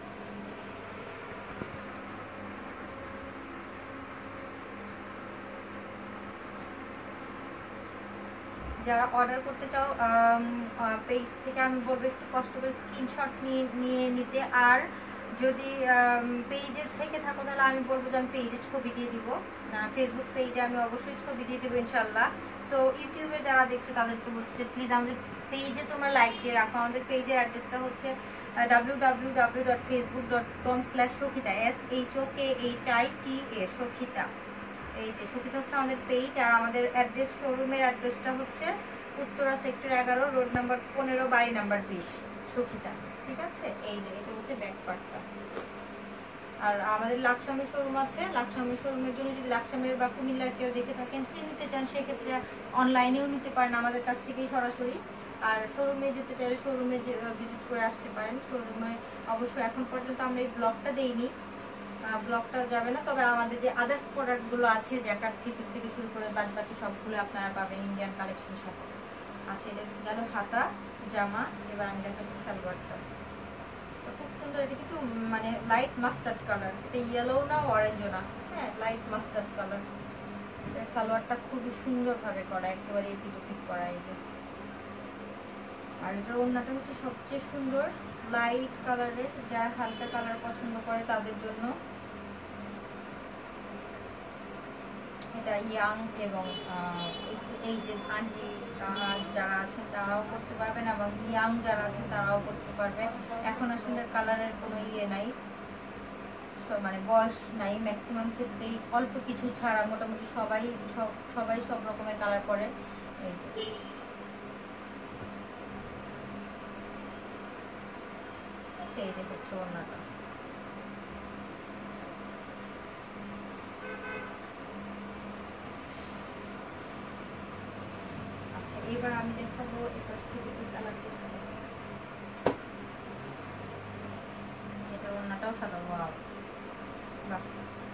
যারা অর্ডার করতে চাও পেজ থেকে আমি বলবো একটু কষ্ট করে স্ক্রিনশট নিয়ে নিতে। আর যদি পেজে থেকে থাকো তাহলে আমি বলবো যে আমি পেজে ছবি দিয়ে দিব। ফেসবুক পেজে আমি অবশ্যই ছবি দিয়ে দেবো ইনশাল্লাহ। সো ইউটিউবে যারা দেখছে তাদেরকে বলছি যে প্লিজ আমাদের পেজে তোমরা লাইক দিয়ে রাখো। আমাদের পেজের অ্যাড্রেসটা হচ্ছে www.facebook.com/shokita SHOKHITA শোকিতা। এই যে শোকিতা হচ্ছে আমাদের পেজ। আর আমাদের অ্যাড্রেস শোরুমের অ্যাড্রেসটা হচ্ছে উত্তরা সেক্টর 11 রোড নাম্বার 15 বাড়ি নাম্বার 20 শোকিতা। ঠিক আছে, এই যে এটা হচ্ছে ব্যাক পার্টটা। আর আমাদের লাকসামের শোরুম আছে। লাকসামের শোরুমের জন্য যদি লাকসামের বা কুমিল্লার কেউ দেখে থাকেন যদি নিতে চান সেক্ষেত্রে অনলাইনেও নিতে পারেন আমাদের কাছ থেকেই সরাসরি। আর শোরুমে যেতে চাইলে শোরুমে ভিজিট করে আসতে পারেন। শোরুমে অবশ্য এখন পর্যন্ত আমরা এই ব্লগটা দেইনি, ব্লগটা যাবে না। তবে আমাদের যে আদার্স প্রোডাক্টগুলো আছে জ্যাকার্ড থ্রি পিস থেকে শুরু করে বাদ বাকি সবগুলো আপনারা পাবেন ইন্ডিয়ান কালেকশন সহ। আচ্ছা, এটা গেল হাতা জামা। এবার আমি দেখাচ্ছি সালোয়ারটা। খুব সুন্দর। এটা কিন্তু মানে লাইট মাস্টার্ড কালার, এটা ইয়েলো না অরেঞ্জও না, হ্যাঁ লাইট মাস্টার্ড কালার। সালোয়ারটা খুবই সুন্দরভাবে করা, একেবারে এপিট ওপিট করা। এই যে আর এটার ওড়নাটা হচ্ছে সবচেয়ে সুন্দর লাইট কালারের। যারা হালকা কালার পছন্দ করে তাদের জন্য এটা ইয়াং এবং এই যে আন্টি যারা আছেন তারাও করতে পারবেন এবং ইয়াং যারা আছেন তারাও করতে পারবে। এখন আসলে কালারের কোনো ইয়ে নাই, মানে বয়স নাই। ম্যাক্সিমাম ক্ষেত্রেই অল্প কিছু ছাড়া মোটামুটি সবাই সব রকমের কালার করে। এই যে এই যে হচ্ছে ওড়নাটা। আচ্ছা, এবার আমি দেখাবো এপাশ থেকে কি কালার করতে হবে। এটা ওড়নাটাও সাদা। ওয়াও, বাহ,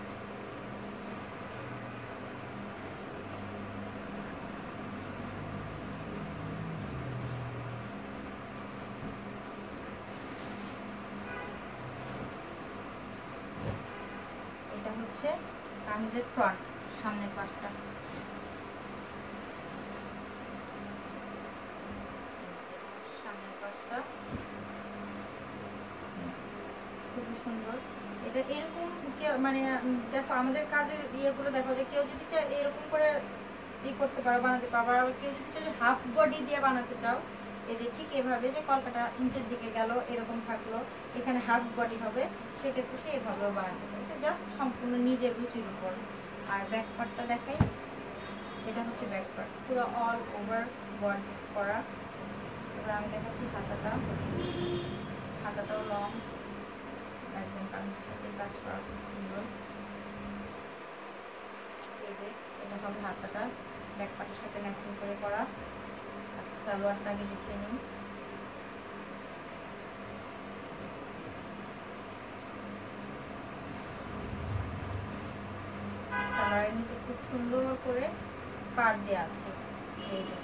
এটা হচ্ছে কামিজের ফ্রন্ট, সামনের পাশটা। সামনের পাশটা খুবই সুন্দর। এটা এরকম মানে দেখো আমাদের কাজের ইয়েগুলো দেখো যে কেউ যদি চায় এরকম করে করতে পারো, বানাতে পারো। আর কেউ যদি চায় হাফ বডি দিয়ে বানাতে চাও, এই যে ঠিক এভাবে যে কলকাটা নিচের দিকে গেল এরকম থাকলো, এখানে হাফ বডি হবে, সেক্ষেত্রে সে এভাবেও বানাতে পারে। এটা জাস্ট সম্পূর্ণ নিজের রুচির উপর। আর ব্যাক পার্টটা দেখাই। এটা হচ্ছে ব্যাক পার্ট, পুরো অল ওভার গর্জিয়াস করা। এবার আমি দেখাচ্ছি হাতাটা। হাতাটাও লং, একদম কামিজের সাথে কাজ করা, খুব সুন্দর। এই যে এটা হবে হাতাটা, ব্যাক পার্টের সাথে ম্যাচিং করে করা। আচ্ছা, সালোয়ারটা আগে দেখে নিই। সালোয়ারের নিচে খুব সুন্দর করে পাড় দেওয়া আছে। এই যে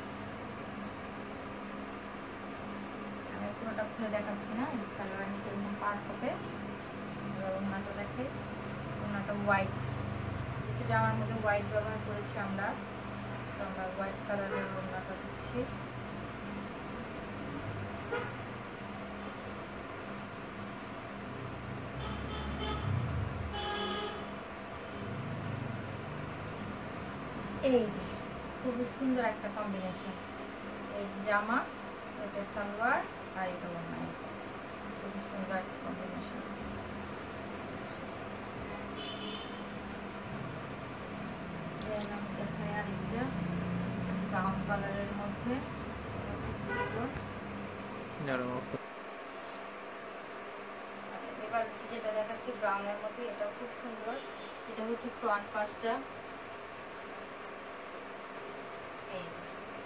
আমি পুরোটা খুলে দেখাচ্ছি না, এই সালোয়ারের নিচে এরকম পাড় হবে। এবার ওড়নাটা দেখে, ওড়নাটা হোয়াইট, যেহেতু জামার মধ্যে হোয়াইট ব্যবহার করেছি আমরা, আমরা হোয়াইট কালারের ওড়নাটা দিচ্ছি। এই যে খুবই সুন্দর একটা কম্বিনেশন। এই জামা, এটা সালোয়ার, আর এটা ওড়না, খুবই সুন্দর একটা কম্বিনেশন। দেখাই আরেকটা ব্রাউন কালারের মধ্যে। আচ্ছা, এবার যেটা দেখাচ্ছি ব্রাউনের মধ্যে, এটাও খুব সুন্দর। এটা হচ্ছে ফ্রন্ট পাশটা।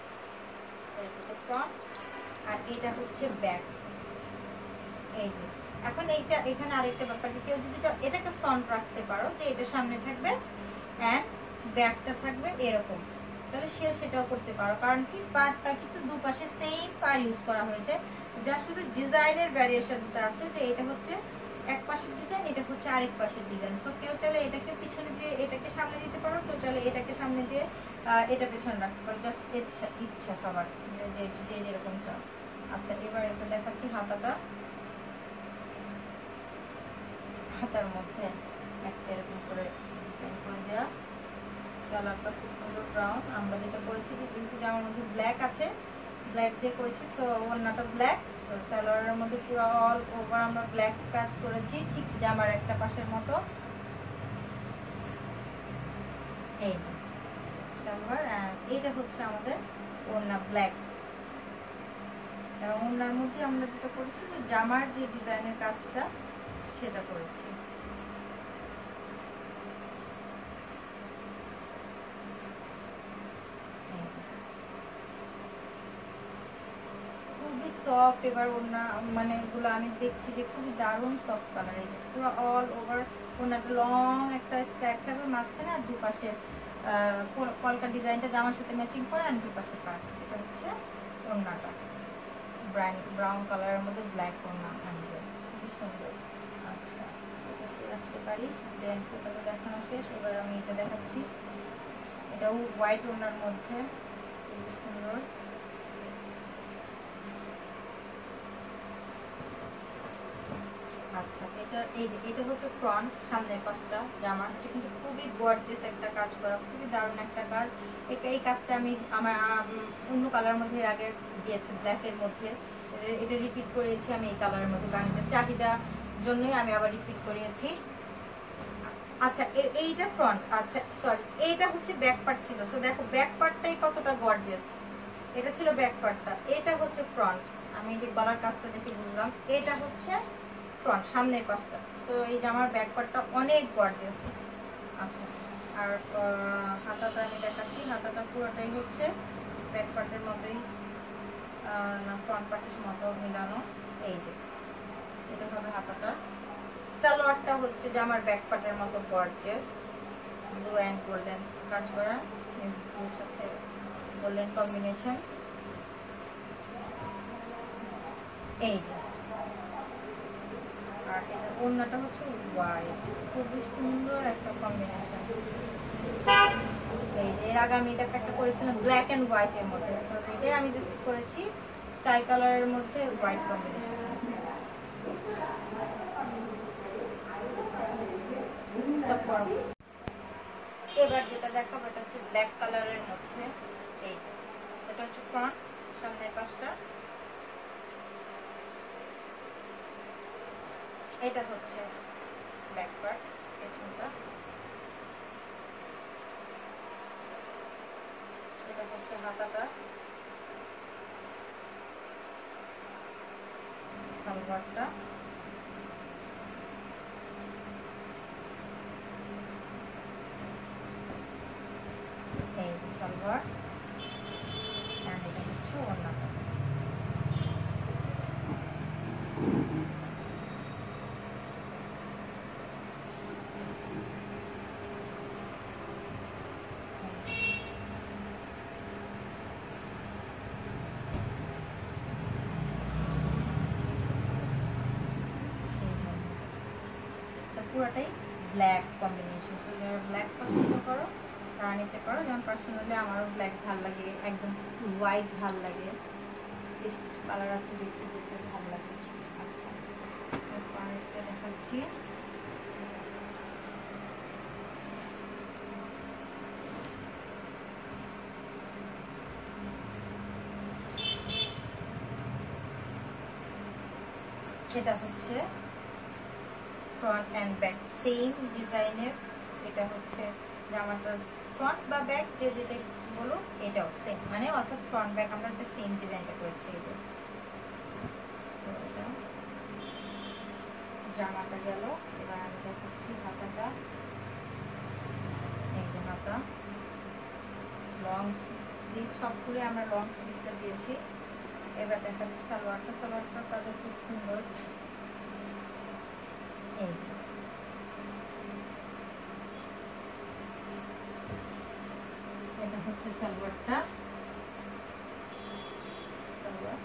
এই দুটো ফ্রন্ট, আর এটা হচ্ছে ব্যাক। এই যে এখন এইটা এখানে আরেকটা ব্যাপার, কেউ যদি চাও এটাকে ফ্রন্ট রাখতে পারো, যে এটা সামনে থাকবে অ্যান্ড ব্যাকটা থাকবে এরকম, তাহলে সেটাও করতে পারো। কারণ কি পার্টটা কিন্তু দুপাশে সেম পার ইউজ করা হয়েছে, যা শুধু ডিজাইনের ভ্যারিয়েশনটা আছে, যে এটা হচ্ছে এক পাশের ডিজাইন, এটা হচ্ছে আরেক পাশের ডিজাইন। সো কেউ চাইলে এটাকে পিছনে দিয়ে এটাকে সামনে দিতে পারো, কেউ চাইলে এটাকে সামনে দিয়ে এটা পেছনে রাখতে পারো, জাস্ট ইচ্ছা সবার, যে যেরকম চাও। আচ্ছা, এবার এটা দেখাচ্ছি হাতাটা। হাতার মধ্যে একটা এরকম করে ডিজাইন করে দেওয়া, সালোয়ারটা খুব সুন্দর ব্রাউন। আমরা যেটা করেছি যে কিন্তু জামার মধ্যে ব্ল্যাক আছে, ব্ল্যাক দিয়ে করেছি, সো ওড়নাটা ব্ল্যাক, সো সালোয়ারের মধ্যে পুরো অল ওভার আমরা ব্ল্যাক কাজ করেছি, ঠিক জামার একটা পাশের মতো। এই সালোয়ার, এইটা হচ্ছে আমাদের ওড়না ব্ল্যাক। ওড়নার মধ্যে আমরা যেটা করেছি যে জামার যে ডিজাইনের কাজটা সেটা করেছি। খুবই সফট, এবার ওড়না মানে এগুলো আমি দেখছি যে খুবই দারুণ সফট কালার। এই যে পুরো অল ওভার ওড়নাটা লং একটা স্ট্র্যাপ থাকবে মাঝখানে, আর দুপাশে কলকা ডিজাইনটা জামার সাথে ম্যাচিং করে, আর দুপাশে পার্ট। এটা হচ্ছে ওড়নাটা ব্রাউন কালারের মধ্যে ব্ল্যাক ওড়না, খুবই সুন্দর। আচ্ছা, এটা রাখতে পারি। দেন ওটাকে দেখানো শেষ, এবার আমি এটা দেখাচ্ছি। এটাও হোয়াইট ওড়নার মধ্যে, খুবই সুন্দর। আচ্ছা, এটা হচ্ছে ফ্রন্ট, সামনের পাশটা জামার। এটা কিন্তু খুবই গর্জিয়াস একটা কাজ করা, খুবই দারুণ একটা কাজ। এই কাজটা আমি আমার অন্য কালারের মধ্যে এর আগে দিয়েছি, ব্ল্যাকের মধ্যে। এটা রিপিট করেছি আমি এই কালারের মধ্যে, কারণ এটা চাহিদা জন্যই আমি আবার রিপিট করিয়েছি। আচ্ছা, এইটা ফ্রন্ট। আচ্ছা সরি, এইটা হচ্ছে ব্যাক পার্ট ছিল। তো দেখো ব্যাক পার্টটাই কতটা গর্জিয়াস, এটা ছিল ব্যাক পার্টটা, এটা হচ্ছে ফ্রন্ট। আমি যে গলার কাজটা দেখে বুঝলাম এটা হচ্ছে ফ্রন্ট, সামনের পাশটা। তো এই জামার ব্যাক পার্টটা অনেক গর্জিয়াস। আচ্ছা, আর হাতাটা আমি দেখাচ্ছি। হাতাটা পুরোটাই হচ্ছে ব্যাক পার্টের মতোই, না ফ্রন্ট পার্টের মতো মিলানো। এই যে এটা হবে হাতাটা। সালোয়ারটা হচ্ছে জামার ব্যাক পার্টের মতো গর্জিয়াস, ব্লু অ্যান্ড গোল্ডেন কাজ করা, ব্লুর সাথে গোল্ডেন কম্বিনেশন। এই যে, আর এটা ওড়নাটা হচ্ছে হোয়াইট, খুবই সুন্দর একটা কম্বিনেশন। এই যে এর আগে আমি এটা একটা করেছিলাম ব্ল্যাক অ্যান্ড হোয়াইটের মধ্যে, তো এটাই আমি জাস্ট করেছি স্কাই কালারের মধ্যে হোয়াইট কম্বিনেশন। এবার যেটা দেখাবো এটা হচ্ছে ব্ল্যাক কালারের মধ্যে। এই এটা হচ্ছে ফ্রন্ট, সামনের পাশটা। এটা হচ্ছে ব্যাক পার্ট, পেছনটা। এটা হচ্ছে হাতাটা, সালোয়ারটা। এই যে সালোয়ার, আর এটা হচ্ছে ওড়নাটা। পুরোটাই ব্ল্যাক কম্বিনেশন। সো যারা ব্ল্যাক পছন্দ করো তারা নিতে পারো। যেমন পার্সোনালি আমারও ব্ল্যাক ভাল লাগে, একদম হোয়াইট ভাল লাগে, বেশ কিছু কালার আছে দেখতে দেখতে ভাল লাগে। আচ্ছা, আরেকটা দেখাচ্ছি। এটা হচ্ছে ফ্রন্ট অ্যান্ড ব্যাক সেম ডিজাইনের। এটা হচ্ছে জামাটার ফ্রন্ট বা ব্যাক যে যেটা বলুক, এটাও সেম, মানে অর্থাৎ ফ্রন্ট ব্যাক আমরা একটা সেম ডিজাইনটা করেছি। এই যে জামাটা গেল, এবার আমি দেখাচ্ছি হাতাটা। এই যে হাতা, লং স্লিভ, সবগুলো আমরা লং স্লিভটা দিয়েছি। এবার দেখাচ্ছি সালোয়ারটা। সালোয়ারটা তাদের খুব সুন্দর, সালোয়ারটা, সালোয়ার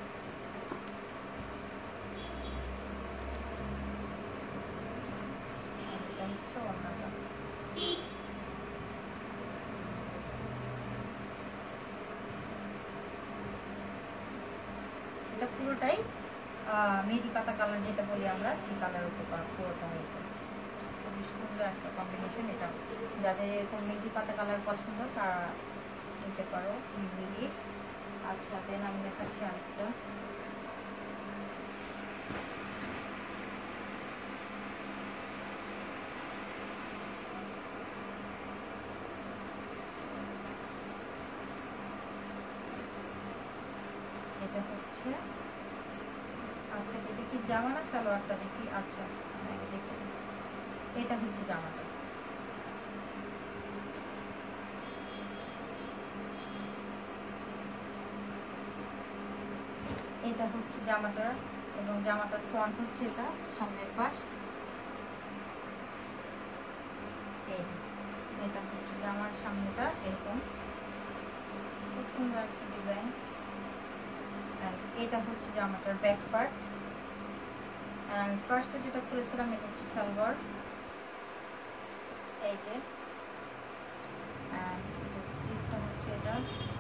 এটা হচ্ছে ওড়নাটা। এটা পুরোটাই মেহেদি পাতা কালার যেটা বলি আমরা, সেই কালার উপর পুরোটা হয়েছে। খুবই সুন্দর একটা কম্বিনেশন। এটা যাদের এরকম মেহেদি পাতা কালার পছন্দ তারা নিতে পারো ইজিলি। আচ্ছা, দেন আমি দেখাচ্ছি আরেকটা। এটা হচ্ছে, আচ্ছা এটা কি জামা না সালোয়ারটা দেখি। আচ্ছা দেখি, এটা হচ্ছে জামাটা। এটা হচ্ছে জামাটা এবং জামাটার ফ্রন্ট হচ্ছে এটা, সামনের পাশ। এটা হচ্ছে জামার সামনেটা এরকম খুব সুন্দর একটা ডিজাইন। এটা হচ্ছে জামাটার ব্যাক পার্ট। আমি ফার্স্টে যেটা করেছিলাম এটা হচ্ছে সালোয়ার, এই যে স্লিভটা হচ্ছে এটা।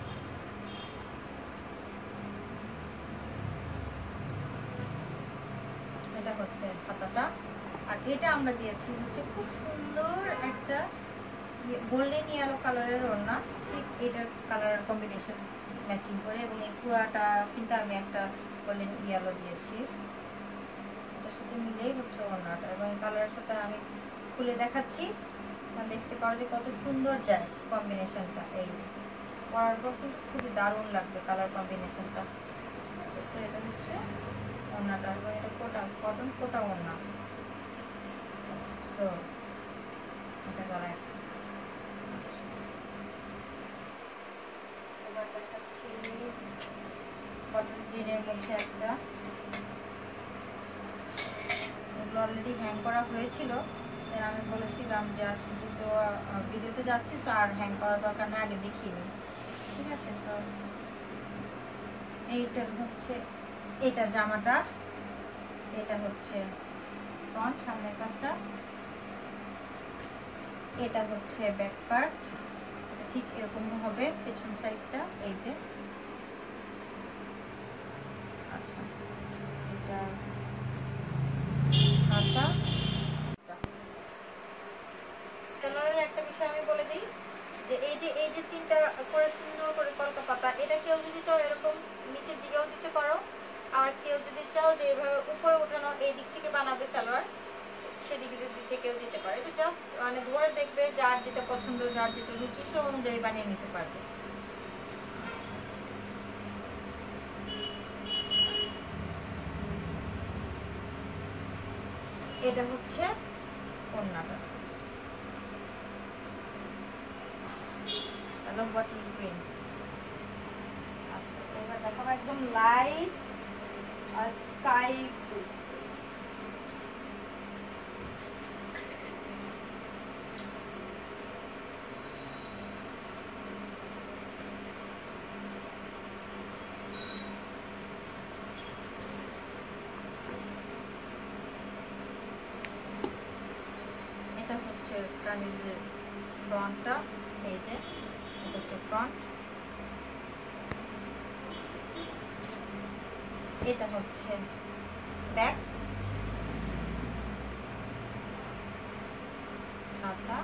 এটা হচ্ছে হাতাটা। আর এটা আমরা দিয়েছি হচ্ছে খুব সুন্দর একটা গোল্ডেন ইয়েলো কালারের ওড়না, ঠিক এটার কালার কম্বিনেশন ম্যাচিং করে, এবং এই পুরাটা কিন্তু আমি একটা গোল্ডেন ইয়েলো দিয়েছি, এটার সাথে মিলেই হচ্ছে ওড়নাটা। এবং এই কালারের সাথে আমি খুলে দেখাচ্ছি, দেখতে পারো যে কত সুন্দর যায় কম্বিনেশনটা। এই পরার পর কিন্তু খুবই দারুণ লাগবে কালার কম্বিনেশনটা। এটা হচ্ছে ওড়নাটা, এবং এটা কোটা কটন কোটা ওড়না। সো এটা গলা এবার দেখাচ্ছি কটন গ্রিনের মধ্যে একটা, এগুলো অলরেডি হ্যাং করা হয়েছিল। আমি বলেছিলাম যে আজকে দুটো ভিডিওতে যাচ্ছি, তো আর হ্যাং করার দরকার না, আগে দেখিয়ে নিই, ঠিক আছে। সো এইটা হচ্ছে এটা জামাটা, এটা হচ্ছে ফ্রন্ট সামনের পাশটা, এটা হচ্ছে ব্যাক পার্ট, এটা ঠিক এরকম হবে পেছন সাইডটা, এই যে। আচ্ছা, এটা হাতা। সেলোয়ারের একটা বিষয় আমি বলে দিই, যে এই যে তিনটা করে সুন্দর করে কলকা পাতা, এটা কেউ যদি চাও এরকম নিচের দিকেও দিতে পারো, আর কেউ যদি চাও যে এভাবে উপরে উঠানো এই দিক থেকে বানাবে সালোয়ার, সেদিকে থেকেও দিতে পারে। এটা জাস্ট মানে ধরে দেখবে, যার যেটা পছন্দ, যার যেটা রুচি, সে অনুযায়ী বানিয়ে নিতে পারবে। এটা হচ্ছে ওড়নাটা, বটল গ্রিন। আচ্ছা, এবার দেখাবো একদম লাইট স্কাই ব্লু। এটা হচ্ছে কামিজের ফ্রন্টটা, এই যে এটা হচ্ছে ফ্রন্ট। এটা হচ্ছে ব্যাক, হাতা,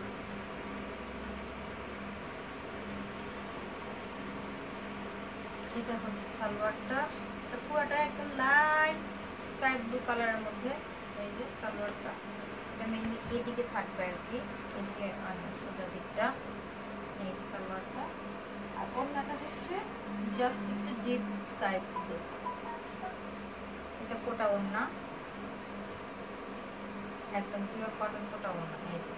এটা হচ্ছে সালোয়ারটা। পুরোটা একদম লাইট স্কাই ব্লু কালারের মধ্যে। এই যে সালোয়ারটা, এটা মেনলি এদিকে থাকবে আর কি, এদিকে সোজা দিকটা। এই সালোয়ারটা, আর ওড়নাটা হচ্ছে জাস্ট একটু ডিপ স্কাই ব্লু। এটা কোটা ওড়না, একদম পিওর কটন কোটা ওড়না।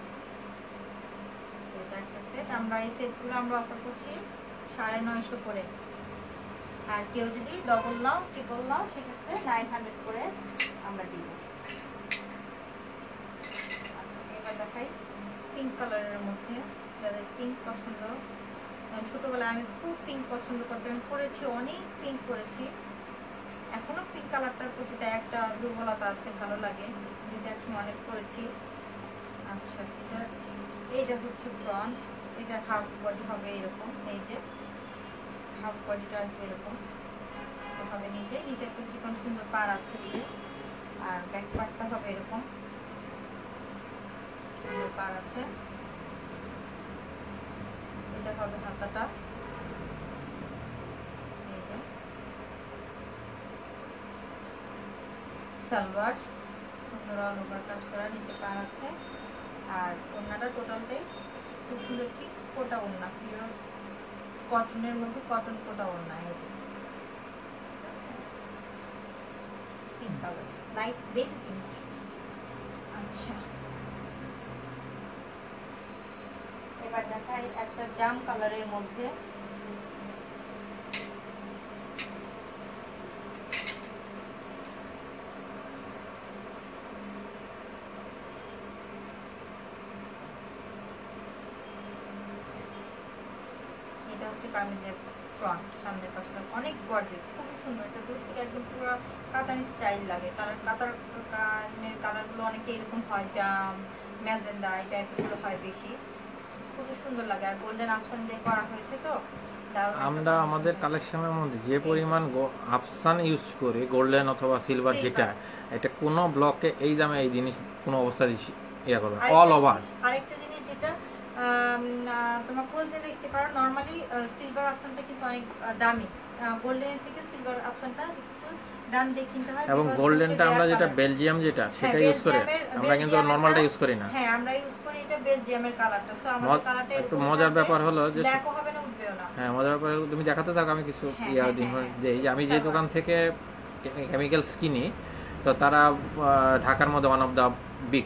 এটা একটা সেট। আমরা এই সেটগুলো আমরা অফার করছি 950 করে। আর কেউ যদি ডবল নাও, ট্রিপল নাও, সেক্ষেত্রে 900 করে আমরা দিব। আচ্ছা, এবার দেখাই পিঙ্ক কালারের মধ্যে, যাদের পিঙ্ক পছন্দ ছোটবেলায় আমি খুব পিঙ্ক পছন্দ করতাম, আমি পরেছি অনেক পিঙ্ক পরেছি, এখনো পিঙ্ক কালারটার প্রতি একটা দুর্বলতা আছে, ভালো লাগে, যেটা একসময় অনেক পরেছি। আচ্ছা, এইটা হচ্ছে ফ্রন্ট, এটা হাফ বডি হবে এরকম, এই যে হাফ বডিটা আসবে এরকম হবে, নিচে একটু চিকন সুন্দর পার আছে দিয়ে, আর ব্যাক পার্টটা হবে এরকম পার আছে, এটা হবে হাতাটা, এই যে সালোয়ার সুন্দর অল ওভার কাজ করা, নিচে পার আছে, আর ওড়নাটা টোটালটাই খুব সুন্দর কি কোটা ওড়না, পিওর কটনের মধ্যে কটন কোটা ওড়না, এই যে pink colour, light baby pink. আচ্ছা, এবার দেখাই একটা জাম কালারের মধ্যে, এটা হচ্ছে কামিজের ফ্রন্ট, সামনের পাশটা অনেক গর্জিয়াস, খুবই সুন্দর, এটা দূর থেকে একদম পুরো কাতানি স্টাইল লাগে, কারণ কাতানের কালারগুলো অনেকটা এরকম হয়, জাম ম্যাজেন্ডা এই টাইপের হয় বেশি, খুবই সুন্দর লাগে, আর গোল্ডেন আফসান দিয়ে করা হয়েছে তো। আমরা আমাদের কালেকশনের মধ্যে যে পরিমাণ আফসান ইউজ করি, গোল্ডেন অথবা সিলভার যেটা, এটা কোনো ব্লকে এই দামে এই জিনিস কোনো অবস্থা ইয়া করবে না, অল ওভার। আরেকটা জিনিস যেটা তোমরা খুঁজতে দেখতে পারো, নরমালি সিলভার আফসানটা কিন্তু অনেক দামি, গোল্ডেনের থেকে সিলভার আফসানটা একটু দাম দিয়ে কিনতে হয়, এবং গোল্ডেনটা আমরা যেটা বেলজিয়াম যেটা সেটা ইউজ করি, আমরা কিন্তু নরমালটা ইউজ করি না। হ্যাঁ, আমরা ইউজ করি এটা বেলজিয়ামের কালারটা, সো আমাদের কালারটা একটু মজার ব্যাপার হলো যে ব্ল্যাকও হবে না, উঠবেও না। হ্যাঁ, মজার ব্যাপার হলো, তুমি দেখাতে থাকো, আমি কিছু ইনফরমেশন দেই যে আমি যে দোকান থেকে কেমিক্যালস কিনি, তো তারা ঢাকার মধ্যে ওয়ান অফ দা বিগ,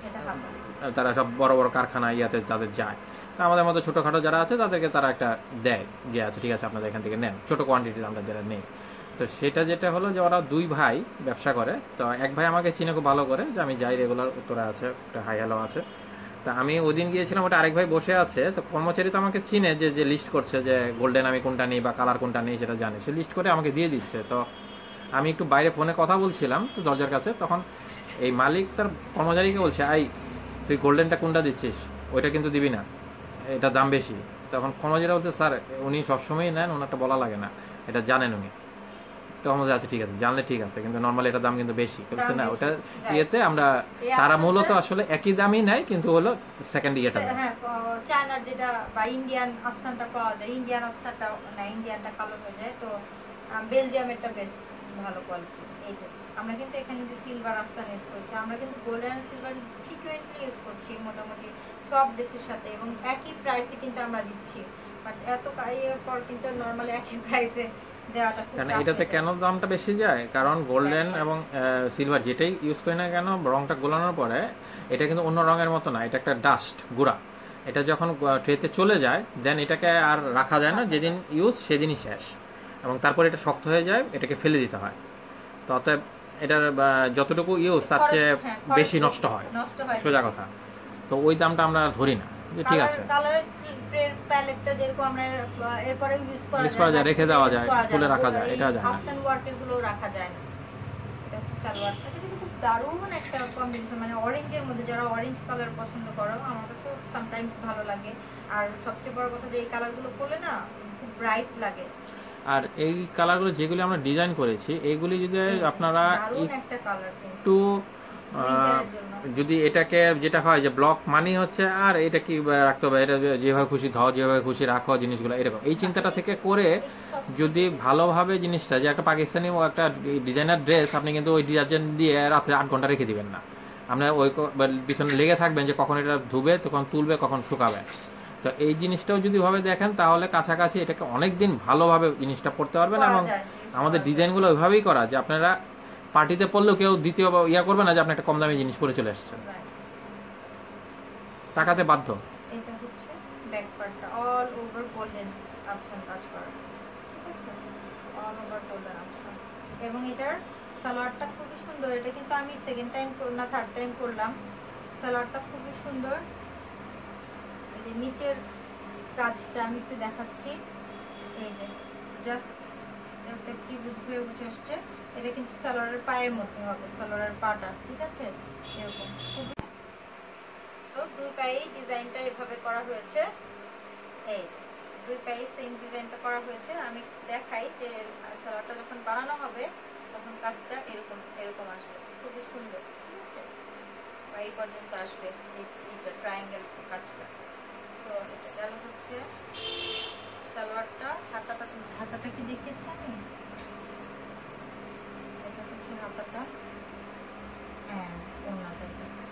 তারা সব বড় বড় কারখানা ইয়াতে যাদের যায়, তো আমাদের মতো ছোটোখাটো যারা আছে তাদেরকে তারা একটা দেয় যে আচ্ছা ঠিক আছে আপনাদের এখান থেকে নেন, ছোটো কোয়ান্টিটিতে আমরা যারা নেই। তো সেটা যেটা হলো যে ওরা দুই ভাই ব্যবসা করে, তো এক ভাই আমাকে চিনে খুব ভালো করে, যে আমি যাই রেগুলার, উত্তরা আছে একটা হাই হ্যালো আছে, তা আমি ওদিন গিয়েছিলাম, ওটা আরেক ভাই বসে আছে, তো কর্মচারী তো আমাকে চিনে, যে লিস্ট করছে যে গোল্ডেন আমি কোনটা নিই বা কালার কোনটা নেই সেটা জানে, সে লিস্ট করে আমাকে দিয়ে দিচ্ছে। তো আমি একটু বাইরে ফোনে কথা বলছিলাম তো দরজার কাছে, তখন এই মালিক তার কর্মচারীকে বলছে, আই তুই গোল্ডেনটা কোনটা দিচ্ছিস, ওইটা কিন্তু দিবি না, এটা দাম বেশি। তখন কর্মচারীরা বলছে, স্যার উনি সবসময়ই নেন, ওনারটা বলা লাগে না, এটা জানেন উনি। তখন বলছে আচ্ছা ঠিক আছে, জানলে ঠিক আছে, কিন্তু নর্মালি এটার দাম কিন্তু বেশি, বলছে না ওটা ইয়েতে আমরা, তারা মূলত আসলে একই দামই নেয়, কিন্তু হলো সেকেন্ড ইয়েটা। হ্যাঁ, চায়নার যেটা বা ইন্ডিয়ান অপশনটা পাওয়া যায়, ইন্ডিয়ান অপশনটা না, ইন্ডিয়ানটা কালো হয়ে যায়, তো বেলজিয়ামেরটা বেস্ট ভালো কোয়ালিটি। এই যে আমরা কিন্তু এখানে যে সিলভার অপশন ইউজ করছি, আমরা কিন্তু গোল্ডেন আর সিলভার ফ্রিকুয়েন্টলি ইউজ করছি মোটামুটি সব দেশের সাথে, এবং একই প্রাইসে কিন্তু আমরা দিচ্ছি, বাট এত এর পর কিন্তু নরমালি একই প্রাইসে দেওয়াটা খুব কারণ এটাতে কেন দামটা বেশি যায়, কারণ গোল্ডেন এবং সিলভার যেটাই ইউজ করি না কেন, রংটা গোলানোর পরে এটা কিন্তু অন্য রঙের মতো না, এটা একটা ডাস্ট গুঁড়া, এটা যখন ট্রেতে চলে যায় দেন এটাকে আর রাখা যায় না, যেদিন ইউজ সেদিনই শেষ, এবং তারপর এটা শক্ত হয়ে যায়, এটাকে ফেলে দিতে হয়। তো অতএব এটার যতটুকু ইউজ তার চেয়ে বেশি নষ্ট হয়, সোজা কথা। তো ওই দামটা আমরা ধরি না, যে ঠিক আছে প্যালেটটা যেরকম আমরা এরপরে ইউজ করা যায়, রেখে দেওয়া যায়, খুলে রাখা যায়, এটা যায় না, অপশন ওয়ার্কের গুলো রাখা যায় না। এটা হচ্ছে সালোয়ারটা, এটা কিন্তু খুব দারুণ একটা কম্বিনেশন, মানে অরেঞ্জের মধ্যে, যারা অরেঞ্জ কালার পছন্দ করো, আমার কাছে সামটাইমস ভালো লাগে, আর সবচেয়ে বড় কথা যে এই কালারগুলো পরলে না খুব ব্রাইট লাগে। আর এই কালারগুলো যেগুলি আমরা ডিজাইন করেছি, এইগুলি যদি আপনারা একটু যদি এটাকে যেটা হয় যে ব্লক মানি হচ্ছে, আর এটা কি রাখতে হবে, এটা যেভাবে খুশি খাও, যেভাবে খুশি রাখো জিনিসগুলো, এরকম এই চিন্তাটা থেকে করে যদি ভালোভাবে জিনিসটা, যে একটা পাকিস্তানি একটা ডিজাইনার ড্রেস, আপনি কিন্তু ওই ডিজাইন দিয়ে রাত্রে 8 ঘন্টা রেখে দিবেন না, আপনার ওই পিছনে লেগে থাকবেন যে কখন এটা ধুবে, তখন তুলবে, কখন শুকাবে। তো এই জিনিসটাও যদি ভাবে দেখেন, তাহলে কাছাকাছি এটাকে অনেকদিন ভালোভাবে জিনিসটা পড়তে পারবেন, এবং আমাদের ডিজাইনগুলো ওইভাবেই করা যে আপনারা পার্টিতে পড়লেও কেউ দ্বিতীয় ইয়া করবে না যে আপনি একটা কম দামি জিনিস পরে চলে এসেছেন, টাকাতে বাধ্য। এটা হচ্ছে ব্যাক পার্টটা অল ওভার গোল্ডেন অপশন কাজ করা, ঠিক আছে, অল ওভার গোল্ডেন অপশন, এবং এটার সালোয়ারটা খুবই সুন্দর, এটা কিন্তু আমি সেকেন্ড টাইম না থার্ড টাইম করলাম, সালোয়ারটা খুবই সুন্দর, এই যে নিচের কাজটা আমি একটু দেখাচ্ছি। এই যে জাস্ট একটা কি বুঝবে উঠে আসছে, এটা কিন্তু সালোয়ারের পায়ের মধ্যে হবে, সালোয়ারের পাটা, ঠিক আছে? এরকম তো দুই পায়েই ডিজাইনটা এভাবে করা হয়েছে। এই দুই পায়ে সেম ডিজাইনটা করা হয়েছে। আমি দেখাই যে সালোয়ারটা যখন বানানো হবে তখন কাজটা এরকম এরকম আসবে, খুবই সুন্দর, ঠিক আছে? বা এই পর্যন্ত আসবে এইটা ট্রায়াঙ্গেল কাজটা। তো এটা গেল হচ্ছে সালোয়ারটা। হাতাটা কি দেখেছি আমি? এটা হচ্ছে হাতাটা, হ্যাঁ ওড়নাটা,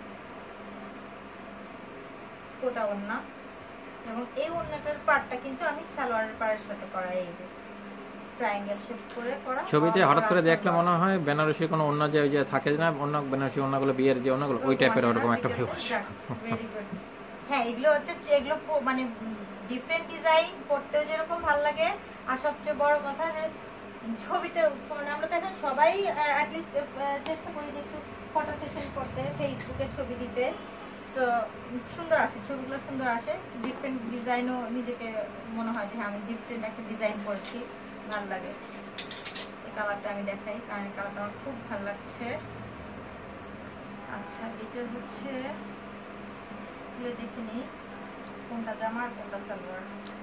কোটা ওড়না। এবং এই ওড়নাটার পাটটা কিন্তু আমি সালোয়ারের পাড়ের সাথে করা, এই যে ট্রায়াঙ্গেল শেপ করে করা। ছবিতে হঠাৎ করে দেখলে মনে হয় বেনারসি কোনো ওড়না যে থাকে না, অন্য বেনারসি ওড়নাগুলো, বিয়ের যে ওড়নাগুলো, ওই টাইপের ওরকম একটা ভিউ আসে। Very good. হ্যাঁ, এগুলো হচ্ছে এগুলো মানে ডিফারেন্ট ডিজাইন, পড়তেও যেরকম ভালো লাগে, আর সবচেয়ে বড় কথা যে ছবিতে মানে আমরা তো এখন সবাই অ্যাটলিস্ট চেষ্টা করি যে একটু ফটো সেশন করতে, ফেসবুকে ছবি দিতে। সো সুন্দর আসে, ছবিগুলো সুন্দর আসে। ডিফারেন্ট ডিজাইনও নিজেকে মনে হয় যে হ্যাঁ আমি ডিফারেন্ট একটা ডিজাইন করেছি, ভালো লাগে। এই কালারটা আমি দেখাই, কারণ এই কালারটা আমার খুব ভালো লাগছে। আচ্ছা, এটা হচ্ছে খুলে দেখে নিই কোনটা জামা আর কোনটা সালোয়ার।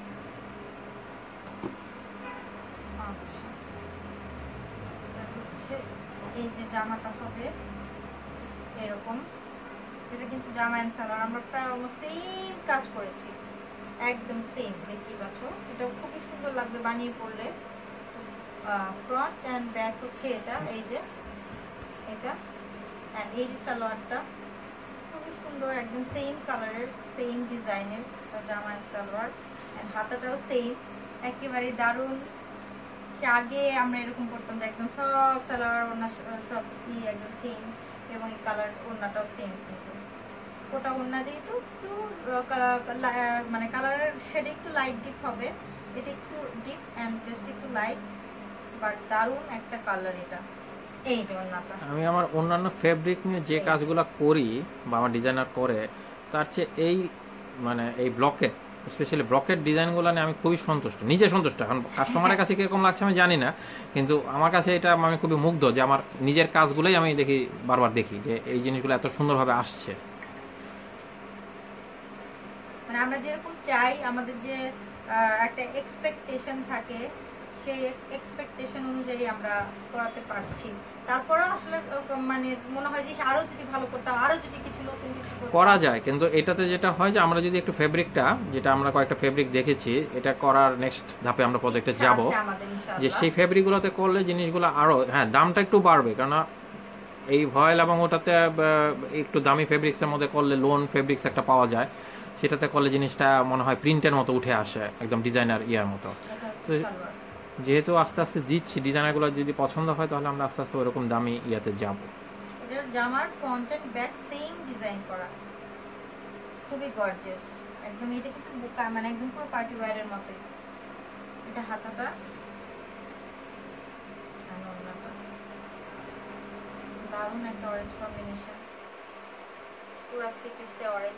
আচ্ছা, এটা হচ্ছে এই যে জামাটা হবে এরকম, এটা কিন্তু জামা অ্যান্ড সালোয়ার আমরা প্রায় অলমোস্ট সেম কাজ করেছি, একদম সেম, দেখতেই পাচ্ছ। এটা খুবই সুন্দর লাগবে বানিয়ে পড়লে। ফ্রন্ট অ্যান্ড ব্যাক হচ্ছে এটা, এই যে এটা, অ্যান্ড এই যে সালোয়ারটা খুবই সুন্দর, একদম সেম কালারের, সেম ডিজাইনের জামা অ্যান্ড সালোয়ার, অ্যান্ড হাতাটাও সেম, একেবারে দারুণ। সে আগে আমরা এরকম করতাম যে একদম সব সালোয়ার ওড়না সব কি একদম সেম, এবং এই কালার ওড়নাটাও সেম। কিন্তু কোটা ওড়না যেহেতু একটু মানে কালারের শেড একটু লাইট ডিপ হবে, এটা একটু ডিপ অ্যান্ড জাস্ট একটু লাইট, বাট দারুণ একটা কালার এটা। এই যে ওড়নাটা, আমি আমার অন্যান্য ফেব্রিক নিয়ে যে কাজগুলো করি বা আমার ডিজাইনার করে, তার চেয়ে এই মানে এই ব্লকের স্পেশালি ব্লকের ডিজাইনগুলো নিয়ে আমি খুবই সন্তুষ্ট, নিজে সন্তুষ্ট। এখন কাস্টমারের কাছে কীরকম লাগছে আমি জানি না, কিন্তু আমার কাছে এটা আমি খুবই মুগ্ধ যে আমার নিজের কাজগুলোই আমি দেখি, বারবার দেখি যে এই জিনিসগুলো এত সুন্দরভাবে আসছে। মানে আমরা যেরকম চাই, আমাদের যে একটা এক্সপেকটেশন থাকে, সেই এক্সপেকটেশন অনুযায়ী আমরা করাতে পারছি। তারপরেও আসলে মানে মনে হয় যে আরো যদি ভালো করতাম, আরো যদি কিছু নতুন কিছু করা যায়। কিন্তু এটাতে যেটা হয় যে আমরা যদি একটু ফেব্রিকটা, যেটা আমরা কয়েকটা ফেব্রিক দেখেছি, এটা করার নেক্সট ধাপে আমরা প্রজেক্টে যাব, যে সেই ফেব্রিকগুলোতে করলে জিনিসগুলো আরো, হ্যাঁ দামটা একটু বাড়বে, কারণ এই ভয়েল এবং ওটাতে একটু দামি ফেব্রিক্সের মধ্যে করলে লোন ফেব্রিক্স একটা পাওয়া যায়, সেটাতে করলে জিনিসটা মনে হয় প্রিন্টের মতো উঠে আসে, একদম ডিজাইনার ইয়ার মতো। যেহেতু আস্তে আস্তে দিচ্ছি, ডিজাইনারগুলো যদি পছন্দ হয় তাহলে আমরা আস্তে আস্তে ওরকম দামি ইয়াতে যাব। এটার জামার front and back same design করা, খুবই গর্জিয়াস একদম। এটা কিন্তু বুকা মানে একদম পুরো পার্টি ওয়্যারের মতোই। এটা হাতাটা, দারুণ একটা অরেঞ্জ কম্বিনেশন, পুরো থ্রি পিসটা অরেঞ্জ।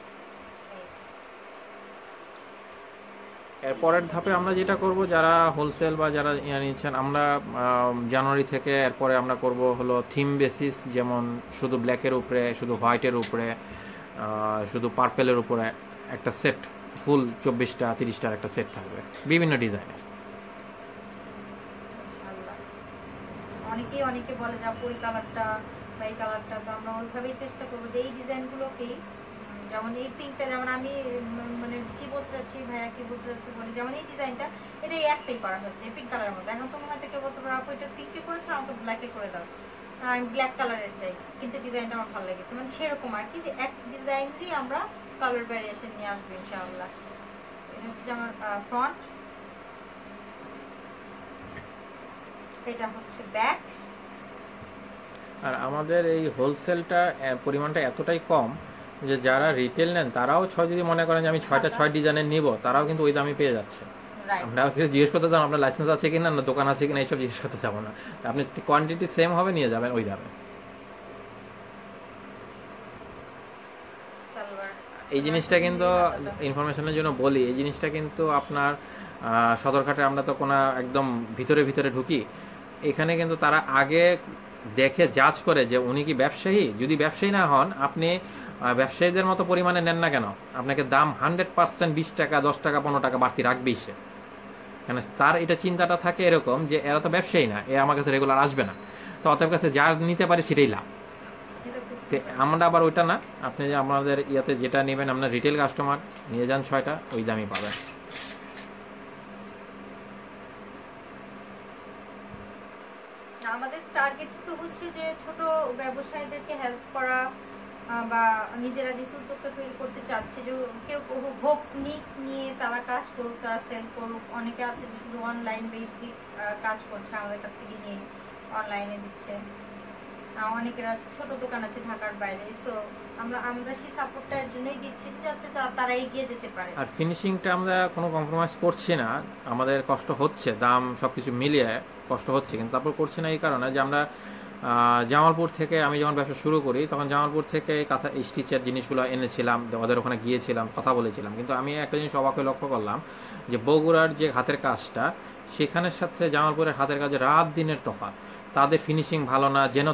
এরপরের ধাপে আমরা যেটা করব, যারা হোলসেল বা যারা নিচ্ছেন, আমরা জানুয়ারি থেকে এরপরে আমরা করব হলো থিম বেসিস, যেমন শুধু ব্ল্যাকের উপরে, শুধু হোয়াইটের উপরে, শুধু পার্পেলের উপরে একটা সেট, ফুল 24টা 30টার একটা সেট থাকবে বিভিন্ন ডিজাইনের। অনেকে বলে যে ওই কালারটা বা এই কালারটা, তো আমরা ওইভাবেই চেষ্টা করবো যে এই ডিজাইনগুলোকেই, যেমন এই পিঙ্কটা, যেমন আমি মানে কি বলতে চাচ্ছি, ভাইয়া কি বলতে চাচ্ছি বলি, যেমন এই ডিজাইনটা এটা একটাই করা হচ্ছে পিঙ্ক কালারের মধ্যে। এখন তুমি হয়তো কেউ বলতে পারো আপু এটা পিঙ্কে করেছো, আমাকে ব্ল্যাকে করে দাও, আমি ব্ল্যাক কালারের চাই, কিন্তু ডিজাইনটা আমার ভালো লেগেছে, মানে সেরকম আর কি, যে এক ডিজাইনেরই আমরা কালার ভ্যারিয়েশন নিয়ে আসবো ইনশাআল্লাহ। এটা হচ্ছে আমার ফ্রন্ট, এটা হচ্ছে ব্যাক। আর আমাদের এই হোলসেলটা পরিমাণটা এতটাই কম যে যারা রিটেল নেন তারাও যদি মনে করেন যে আমি 6টা 6 ডিজাইনের নিব, তারাও কিন্তু ওই দামে পেয়ে যাচ্ছে। আমরা জিজ্ঞেস করতে চান আপনার লাইসেন্স আছে কিনা, না দোকান আছে কিনা, এইসব জিজ্ঞেস করতে যাবো না, আপনি কোয়ান্টিটি সেম হবে, নিয়ে যাবেন ওই দামে। এই জিনিসটা কিন্তু ইনফরমেশনের জন্য বলি, এই জিনিসটা কিন্তু আপনার সদরঘাটে আমরা তো কোনো একদম ভিতরে ভিতরে ঢুকি, এখানে কিন্তু তারা আগে দেখে জাজ করে যে উনি কি ব্যবসায়ী। যদি ব্যবসায়ী না হন, আপনি ব্যবসায়ীদের মতো পরিমাণে নেন না কেন, আপনাকে দাম 100% 20 টাকা 10 টাকা 15 টাকা বাড়তি রাখবেই সে। কেন তার এটা চিন্তাটা থাকে এরকম যে এরা তো ব্যবসায়ী না, এ আমার কাছে রেগুলার আসবে না, তো অতএব কাছে যা নিতে পারে সেটাই লাভ। তো আমরা আবার ওইটা না, আপনি যে আমাদের ইয়াতে যেটা নেবেন, আপনার রিটেল কাস্টমার নিয়ে যান 6টা, ওই দামই পাবেন। আমাদের টার্গেট তো হচ্ছে যে ছোট ব্যবসায়ীদেরকে হেল্প করা, বা নিজেরা যেহেতু উদ্যোক্তা তৈরি করতে চাচ্ছে, যে কেউ হোক নিয়ে তারা কাজ করুক, তারা সেল করুক। অনেকে আছে যে শুধু অনলাইন বেসিক কাজ করছে, আমাদের কাছ থেকে নিয়ে অনলাইনে দিচ্ছে। অনেকের আছে ছোট দোকান আছে ঢাকার বাইরে, সো আমরা সেই সাপোর্টটার জন্যই দিচ্ছি যাতে তারা এগিয়ে যেতে পারে। আর ফিনিশিংটা আমরা কোনো কম্প্রোমাইজ করছি না, আমাদের কষ্ট হচ্ছে, দাম সবকিছু মিলিয়ে কষ্ট হচ্ছে, কিন্তু তারপর করছি না এই কারণে যে আমরা জামালপুর থেকে, আমি যখন ব্যবসা শুরু করি তখন জামালপুর থেকে কাঁথা স্টিচের জিনিসগুলো এনেছিলাম, ওদের ওখানে গিয়েছিলাম, কথা বলেছিলাম। কিন্তু আমি একটা জিনিস অবাক হয়ে লক্ষ্য করলাম যে বগুড়ার যে হাতের কাজটা, সেখানের সাথে জামালপুরের হাতের কাজে রাত দিনের তফাৎ। তাদের ফিনিশিং ভালো না, যেন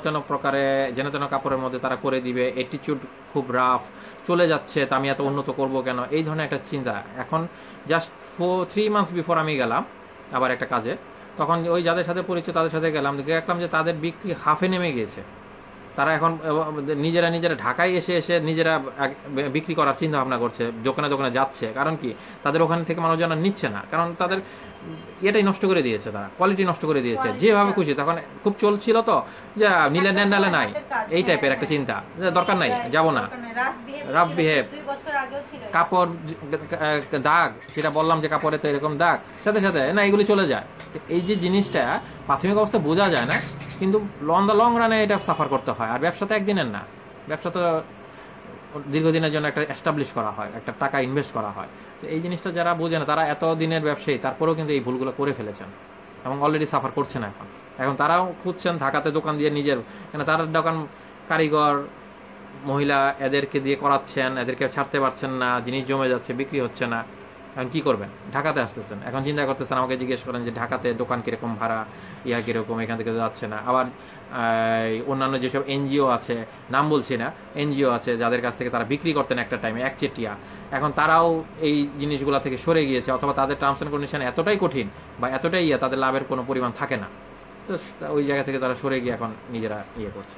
তেন কাপড়ের মধ্যে তারা করে দিবে, অ্যাটিটিউড খুব রাফ, চলে যাচ্ছে, তা আমি এত উন্নত করব কেন, এই ধরনের একটা চিন্তা। এখন জাস্ট 3 মান্থস বিফোর আমি গেলাম আবার একটা কাজে, তখন ওই যাদের সাথে পরিচয় তাদের সাথে গেলাম, দেখলাম যে তাদের বিক্রি হাফে নেমে গিয়েছে। তারা এখন নিজেরা ঢাকায় এসে নিজেরা বিক্রি করার চিন্তা ভাবনা করছে, দোকানে দোকানে যাচ্ছে। কারণ কি, তাদের ওখান থেকে মানুষজন নিচ্ছে না, কারণ তাদের এটাই নষ্ট করে দিয়েছে, তারা কোয়ালিটি নষ্ট করে দিয়েছে যেভাবে খুশি। তখন খুব চলছিল তো, যে নিলে নেন নালে নাই, এই টাইপের একটা চিন্তা, দরকার নাই, যাব না, রাফ বিহেভ, কাপড় দাগ, সেটা বললাম যে কাপড়ে তো এরকম দাগ, সাথে সাথে না এগুলি চলে যায়। এই যে জিনিসটা প্রাথমিক অবস্থায় বোঝা যায় না, কিন্তু অন দ্য লং রানে এটা সাফার করতে হয়। আর ব্যবসা তো একদিনের না, ব্যবসা তো দীর্ঘদিনের জন্য একটা এস্টাবলিশ করা হয়, একটা টাকা ইনভেস্ট করা হয়। তো এই জিনিসটা যারা বোঝে না, তারা এত দিনের ব্যবসায়ী, তারপরেও কিন্তু এই ভুলগুলো করে ফেলেছেন এবং অলরেডি সাফার করছেন। এখন তারাও খুঁজছেন ঢাকাতে দোকান দিয়ে নিজের, কেন তার দোকান কারিগর মহিলা এদেরকে দিয়ে করাচ্ছেন, এদেরকে ছাড়তে পারছেন না, জিনিস জমে যাচ্ছে, বিক্রি হচ্ছে না। এখন কি করবেন, ঢাকাতে আসতেছেন, এখন চিন্তা করতেছেন, আমাকে জিজ্ঞেস করেন যে ঢাকাতে দোকান কিরকম ভাড়া, কিরকম, এখান থেকে যাচ্ছে না। আবার অন্যান্য যেসব এনজিও আছে, নাম বলছি না, এনজিও আছে যাদের কাছ থেকে তারা বিক্রি করতেন একটা টাইমে একচেটিয়া, এখন তারাও এই জিনিসগুলো থেকে সরে গিয়েছে, অথবা তাদের টার্মস অ্যান্ড কন্ডিশন এতটাই কঠিন বা এতটাই তাদের লাভের কোনো পরিমাণ থাকে না, তো ওই জায়গা থেকে তারা সরে গিয়ে এখন নিজেরা করছে।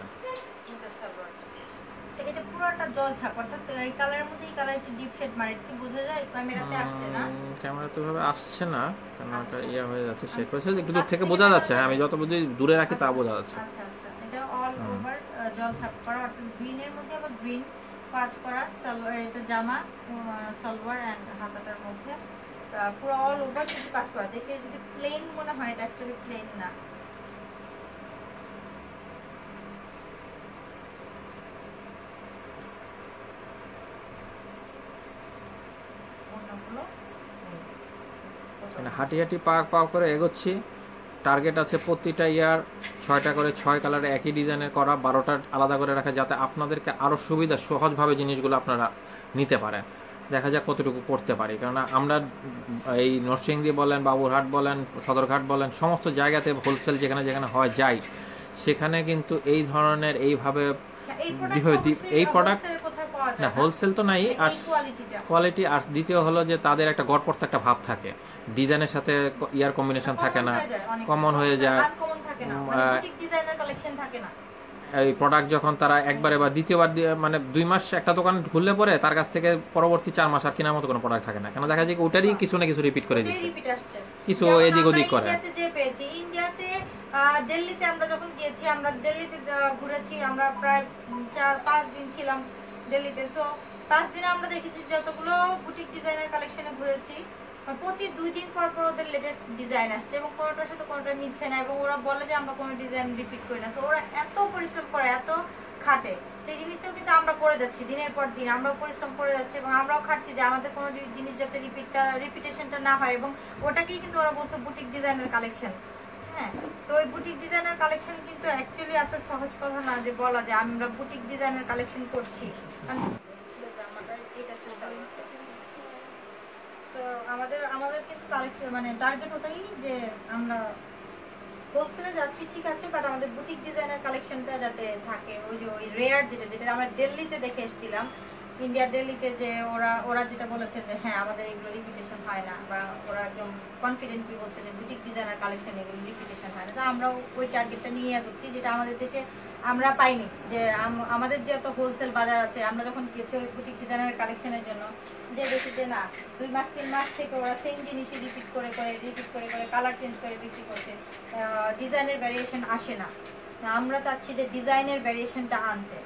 এটা পুরোটা জল ছাপ, অর্থাৎ এই কালারের মধ্যে এই কালার একটু ডিপ শেড মারে, কি বোঝা যায়? ক্যামেরাতে আসছে না, ক্যামেরাতে ভাবে আসছে না, ক্যামেরাটা হয়ে যাচ্ছে, শেক হয়েছে, একটু দূর থেকে বোঝা যাচ্ছে। হ্যাঁ, আমি যত বুঝি দূরে রাখি তা বোঝা যাচ্ছে। আচ্ছা আচ্ছা, এটা অল ওভার জল ছাপ করা, অর্থাৎ গ্রিনের মধ্যে আবার গ্রিন কাজ করা, সালোয়ার, এটা জামা, সালোয়ার এন্ড হাতাটার মধ্যে পুরো অল ওভার কিছু কাজ করা। দেখে যদি প্লেন মনে হয়, এটা অ্যাকচুয়ালি প্লেন না। হাঁটি হাঁটি পা করে এগোচ্ছি। টার্গেট আছে প্রতিটা ইয়ার 6টা করে 6 কালারে একই ডিজাইনের করা, 12টা আলাদা করে রাখা, যাতে আপনাদেরকে আরও সুবিধা সহজভাবে জিনিসগুলো আপনারা নিতে পারেন। দেখা যাক কতটুকু করতে পারি, কারণ আমরা এই নরসিংদী বলেন, বাবুরহাট বলেন, সদরঘাট বলেন, সমস্ত জায়গাতে হোলসেল যেখানে যেখানে হয় যাই, সেখানে কিন্তু এই ধরনের এইভাবে এই প্রোডাক্ট না, হোলসেল তো নাই, আর কোয়ালিটি। আর দ্বিতীয় হলো যে তাদের একটা গড়পড়তা একটা ভাব থাকে, ডিজাইনের সাথে ইয়ার কম্বিনেশন থাকে না, কমন হয়ে যায়। এই প্রোডাক্ট যখন তারা একবারে বা দ্বিতীয়বার, মানে 2 মাস একটা দোকান খুললে পরে তার কাছ থেকে পরবর্তী 4 মাস আর কেনার মতো কোনো প্রোডাক্ট থাকে না, কেন দেখা যায় ওটারই কিছু না কিছু রিপিট করে দিচ্ছে, কিছু এদিক ওদিক করে। ইন্ডিয়াতে দিল্লিতে আমরা যখন গিয়েছি, আমরা দিল্লিতে ঘুরেছি, আমরা প্রায় 4-5 দিন ছিলাম দিল্লিতে। সো 5 দিনে আমরা দেখেছি যতগুলো বুটিক ডিজাইনার কালেকশনে ঘুরেছি, প্রতি 2 দিন পর পর ওদের লেটেস্ট ডিজাইন আসছে এবং কোনোটার সাথে কোনোটা মিলছে না, এবং ওরা বলে যে আমরা কোনো ডিজাইন রিপিট করি না। তো ওরা এত পরিশ্রম করে, এত খাটে, সেই জিনিসটাও কিন্তু আমরা করে যাচ্ছি দিনের পর দিন, আমরাও পরিশ্রম করে যাচ্ছি এবং আমরাও খাটছি যে আমাদের কোনো জিনিস যাতে রিপিটেশনটা না হয়, এবং ওটাকেই কিন্তু ওরা বলছে বুটিক ডিজাইনার কালেকশন। হ্যাঁ, তো ওই বুটিক ডিজাইনার কালেকশন কিন্তু অ্যাকচুয়ালি এত সহজ কথা না যে বলা যে আমরা বুটিক ডিজাইনার কালেকশন করছি। মানে টার্গেট ওটাই যে আমরা হোলসেলে যাচ্ছি ঠিক আছে, বাট আমাদের বুটিক ডিজাইনার কালেকশনটা যাতে থাকে, ওই যে ওই রেয়ার যেটা আমরা দিল্লিতে দেখে এসেছিলাম, ইন্ডিয়া দিল্লিতে, যে ওরা যেটা বলেছে যে হ্যাঁ আমাদের এগুলো রিপিটেশন হয় না, বা ওরা একদম কনফিডেন্টলি বলছে যে বুটিক ডিজাইনার কালেকশন এগুলো রিপিটেশন হয় না। তো আমরাও ওই টার্গেটটা নিয়ে এগোচ্ছি, যেটা আমাদের দেশে আমরা পাইনি। যে আমাদের যে এত হোলসেল বাজার আছে, আমরা যখন গেছি ওই বুটিক ডিজাইনার কালেকশনের জন্য, যে দেখি যে না 2 মাস 3 মাস থেকে ওরা সেম জিনিসই রিপিট করে কালার চেঞ্জ করে বিক্রি করছে, ডিজাইনের ভ্যারিয়েশন আসে না। আমরা চাচ্ছি যে ডিজাইনের ভ্যারিয়েশনটা আনতে।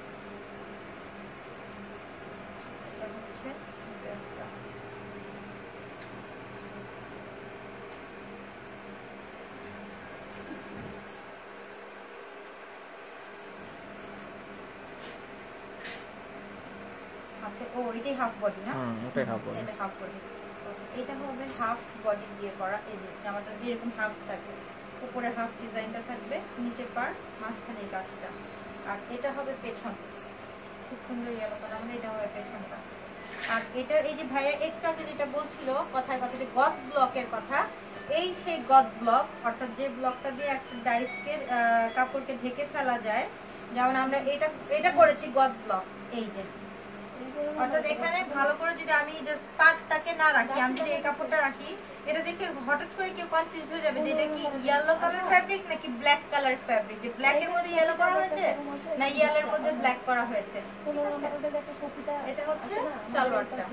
আচ্ছা, ও এটাই হাফ বডি না? ওটাই হাফ বডি। এটা হাফ বডি, এটা হবে হাফ বডি দিয়ে করা। এই যে জামাটা এরকম হাফ থাকবে, উপরে হাফ ডিজাইনটা থাকবে, নিচে পার, মাঝখানে এই কাজটা। আর এটা হবে পেছন, খুব সুন্দর ইয়েলো কালার হবে, এটা হবে পেছনটা। আর এটার এই যে ভাইয়া একটু আগে যেটা বলছিল কথায় কথা যে গদ ব্লকের কথা, এই সেই গদ ব্লক, অর্থাৎ যে ব্লকটা দিয়ে একটা ডাইসকে কাপড়কে ঢেকে ফেলা যায়, যেমন আমরা এটা করেছি গদ ব্লক। এই যে অর্থাৎ এখানে ভালো করে যদি আমি জাস্ট পার্টটাকে না রাখি, আমি যদি এই কাপড়টা রাখি, এটা দেখে হঠাৎ করে কেউ কনফিউজ হয়ে যাবে যে এটা কি ইয়েলো কালার ফ্যাব্রিক নাকি ব্ল্যাক কালার ফ্যাব্রিক, যে ব্ল্যাক এর মধ্যে ইয়েলো করা হয়েছে না ইয়েলোর মধ্যে ব্ল্যাক করা হয়েছে। এটা হচ্ছে সালোয়ারটা,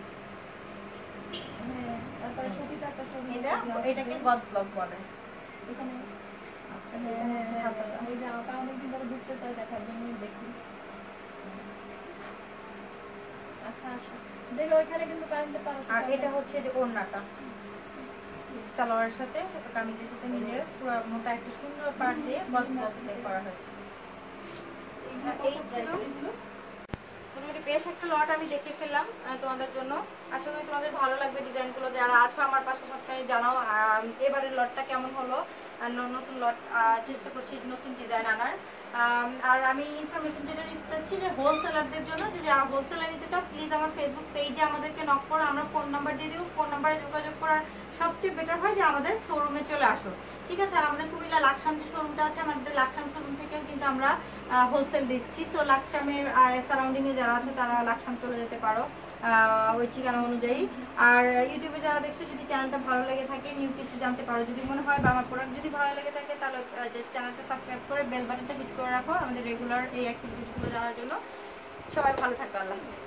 এটাকে গদ ব্লক বলে। আচ্ছা, আর এটা হচ্ছে যে ওড়নাটা সালোয়ারের সাথে কামিজের সাথে মিলে পুরো মোটা একটা সুন্দর পাড় দিয়ে গদ ব্লক করা হয়েছে। এই ছিল মোটামুটি বেশ একটা লট আমি দেখে ফেললাম তোমাদের জন্য। আশা করি তোমাদের ভালো লাগবে ডিজাইনগুলো। যারা আছো আমার পাশে সবসময় জানাও এবারের লটটা কেমন হলো। নতুন লট চেষ্টা করছি নতুন ডিজাইন আনার। আর আমি ইনফরমেশন যেটা দিতে চাচ্ছি যে হোলসেলারদের জন্য, যে যারা হোলসেলার নিতে চাও প্লিজ আমার ফেসবুক পেজে আমাদেরকে নক করো, আমরা ফোন নাম্বার দিয়ে দেবো। ফোন নাম্বারে যোগাযোগ করার সবচেয়ে বেটার হয় যে আমাদের শোরুমে চলে আসো, ঠিক আছে? আর আমাদের কুমিল্লা লাকসাম যে শোরুমটা আছে, আমাদের লাকসাম শোরুম থেকেও কিন্তু আমরা হোলসেল দিচ্ছি। সো লাকসামের সারাউন্ডিংয়ে যারা আছে তারা লাকসাম চলে যেতে পারো ওই ঠিকানা অনুযায়ী। আর ইউটিউবে যারা দেখছো, যদি চ্যানেলটা ভালো লেগে থাকে, নিউ কিছু জানতে পারো, যদি মনে হয় বা আমার প্রোডাক্ট যদি ভালো লেগে থাকে, তাহলে জাস্ট চ্যানেলটা সাবস্ক্রাইব করে বেল বাটনটা হিট করে রাখো আমাদের রেগুলার এই অ্যাক্টিভিটিসগুলো জানার জন্য। সবাই ভালো থাকো, আল্লাহ হাফেজ।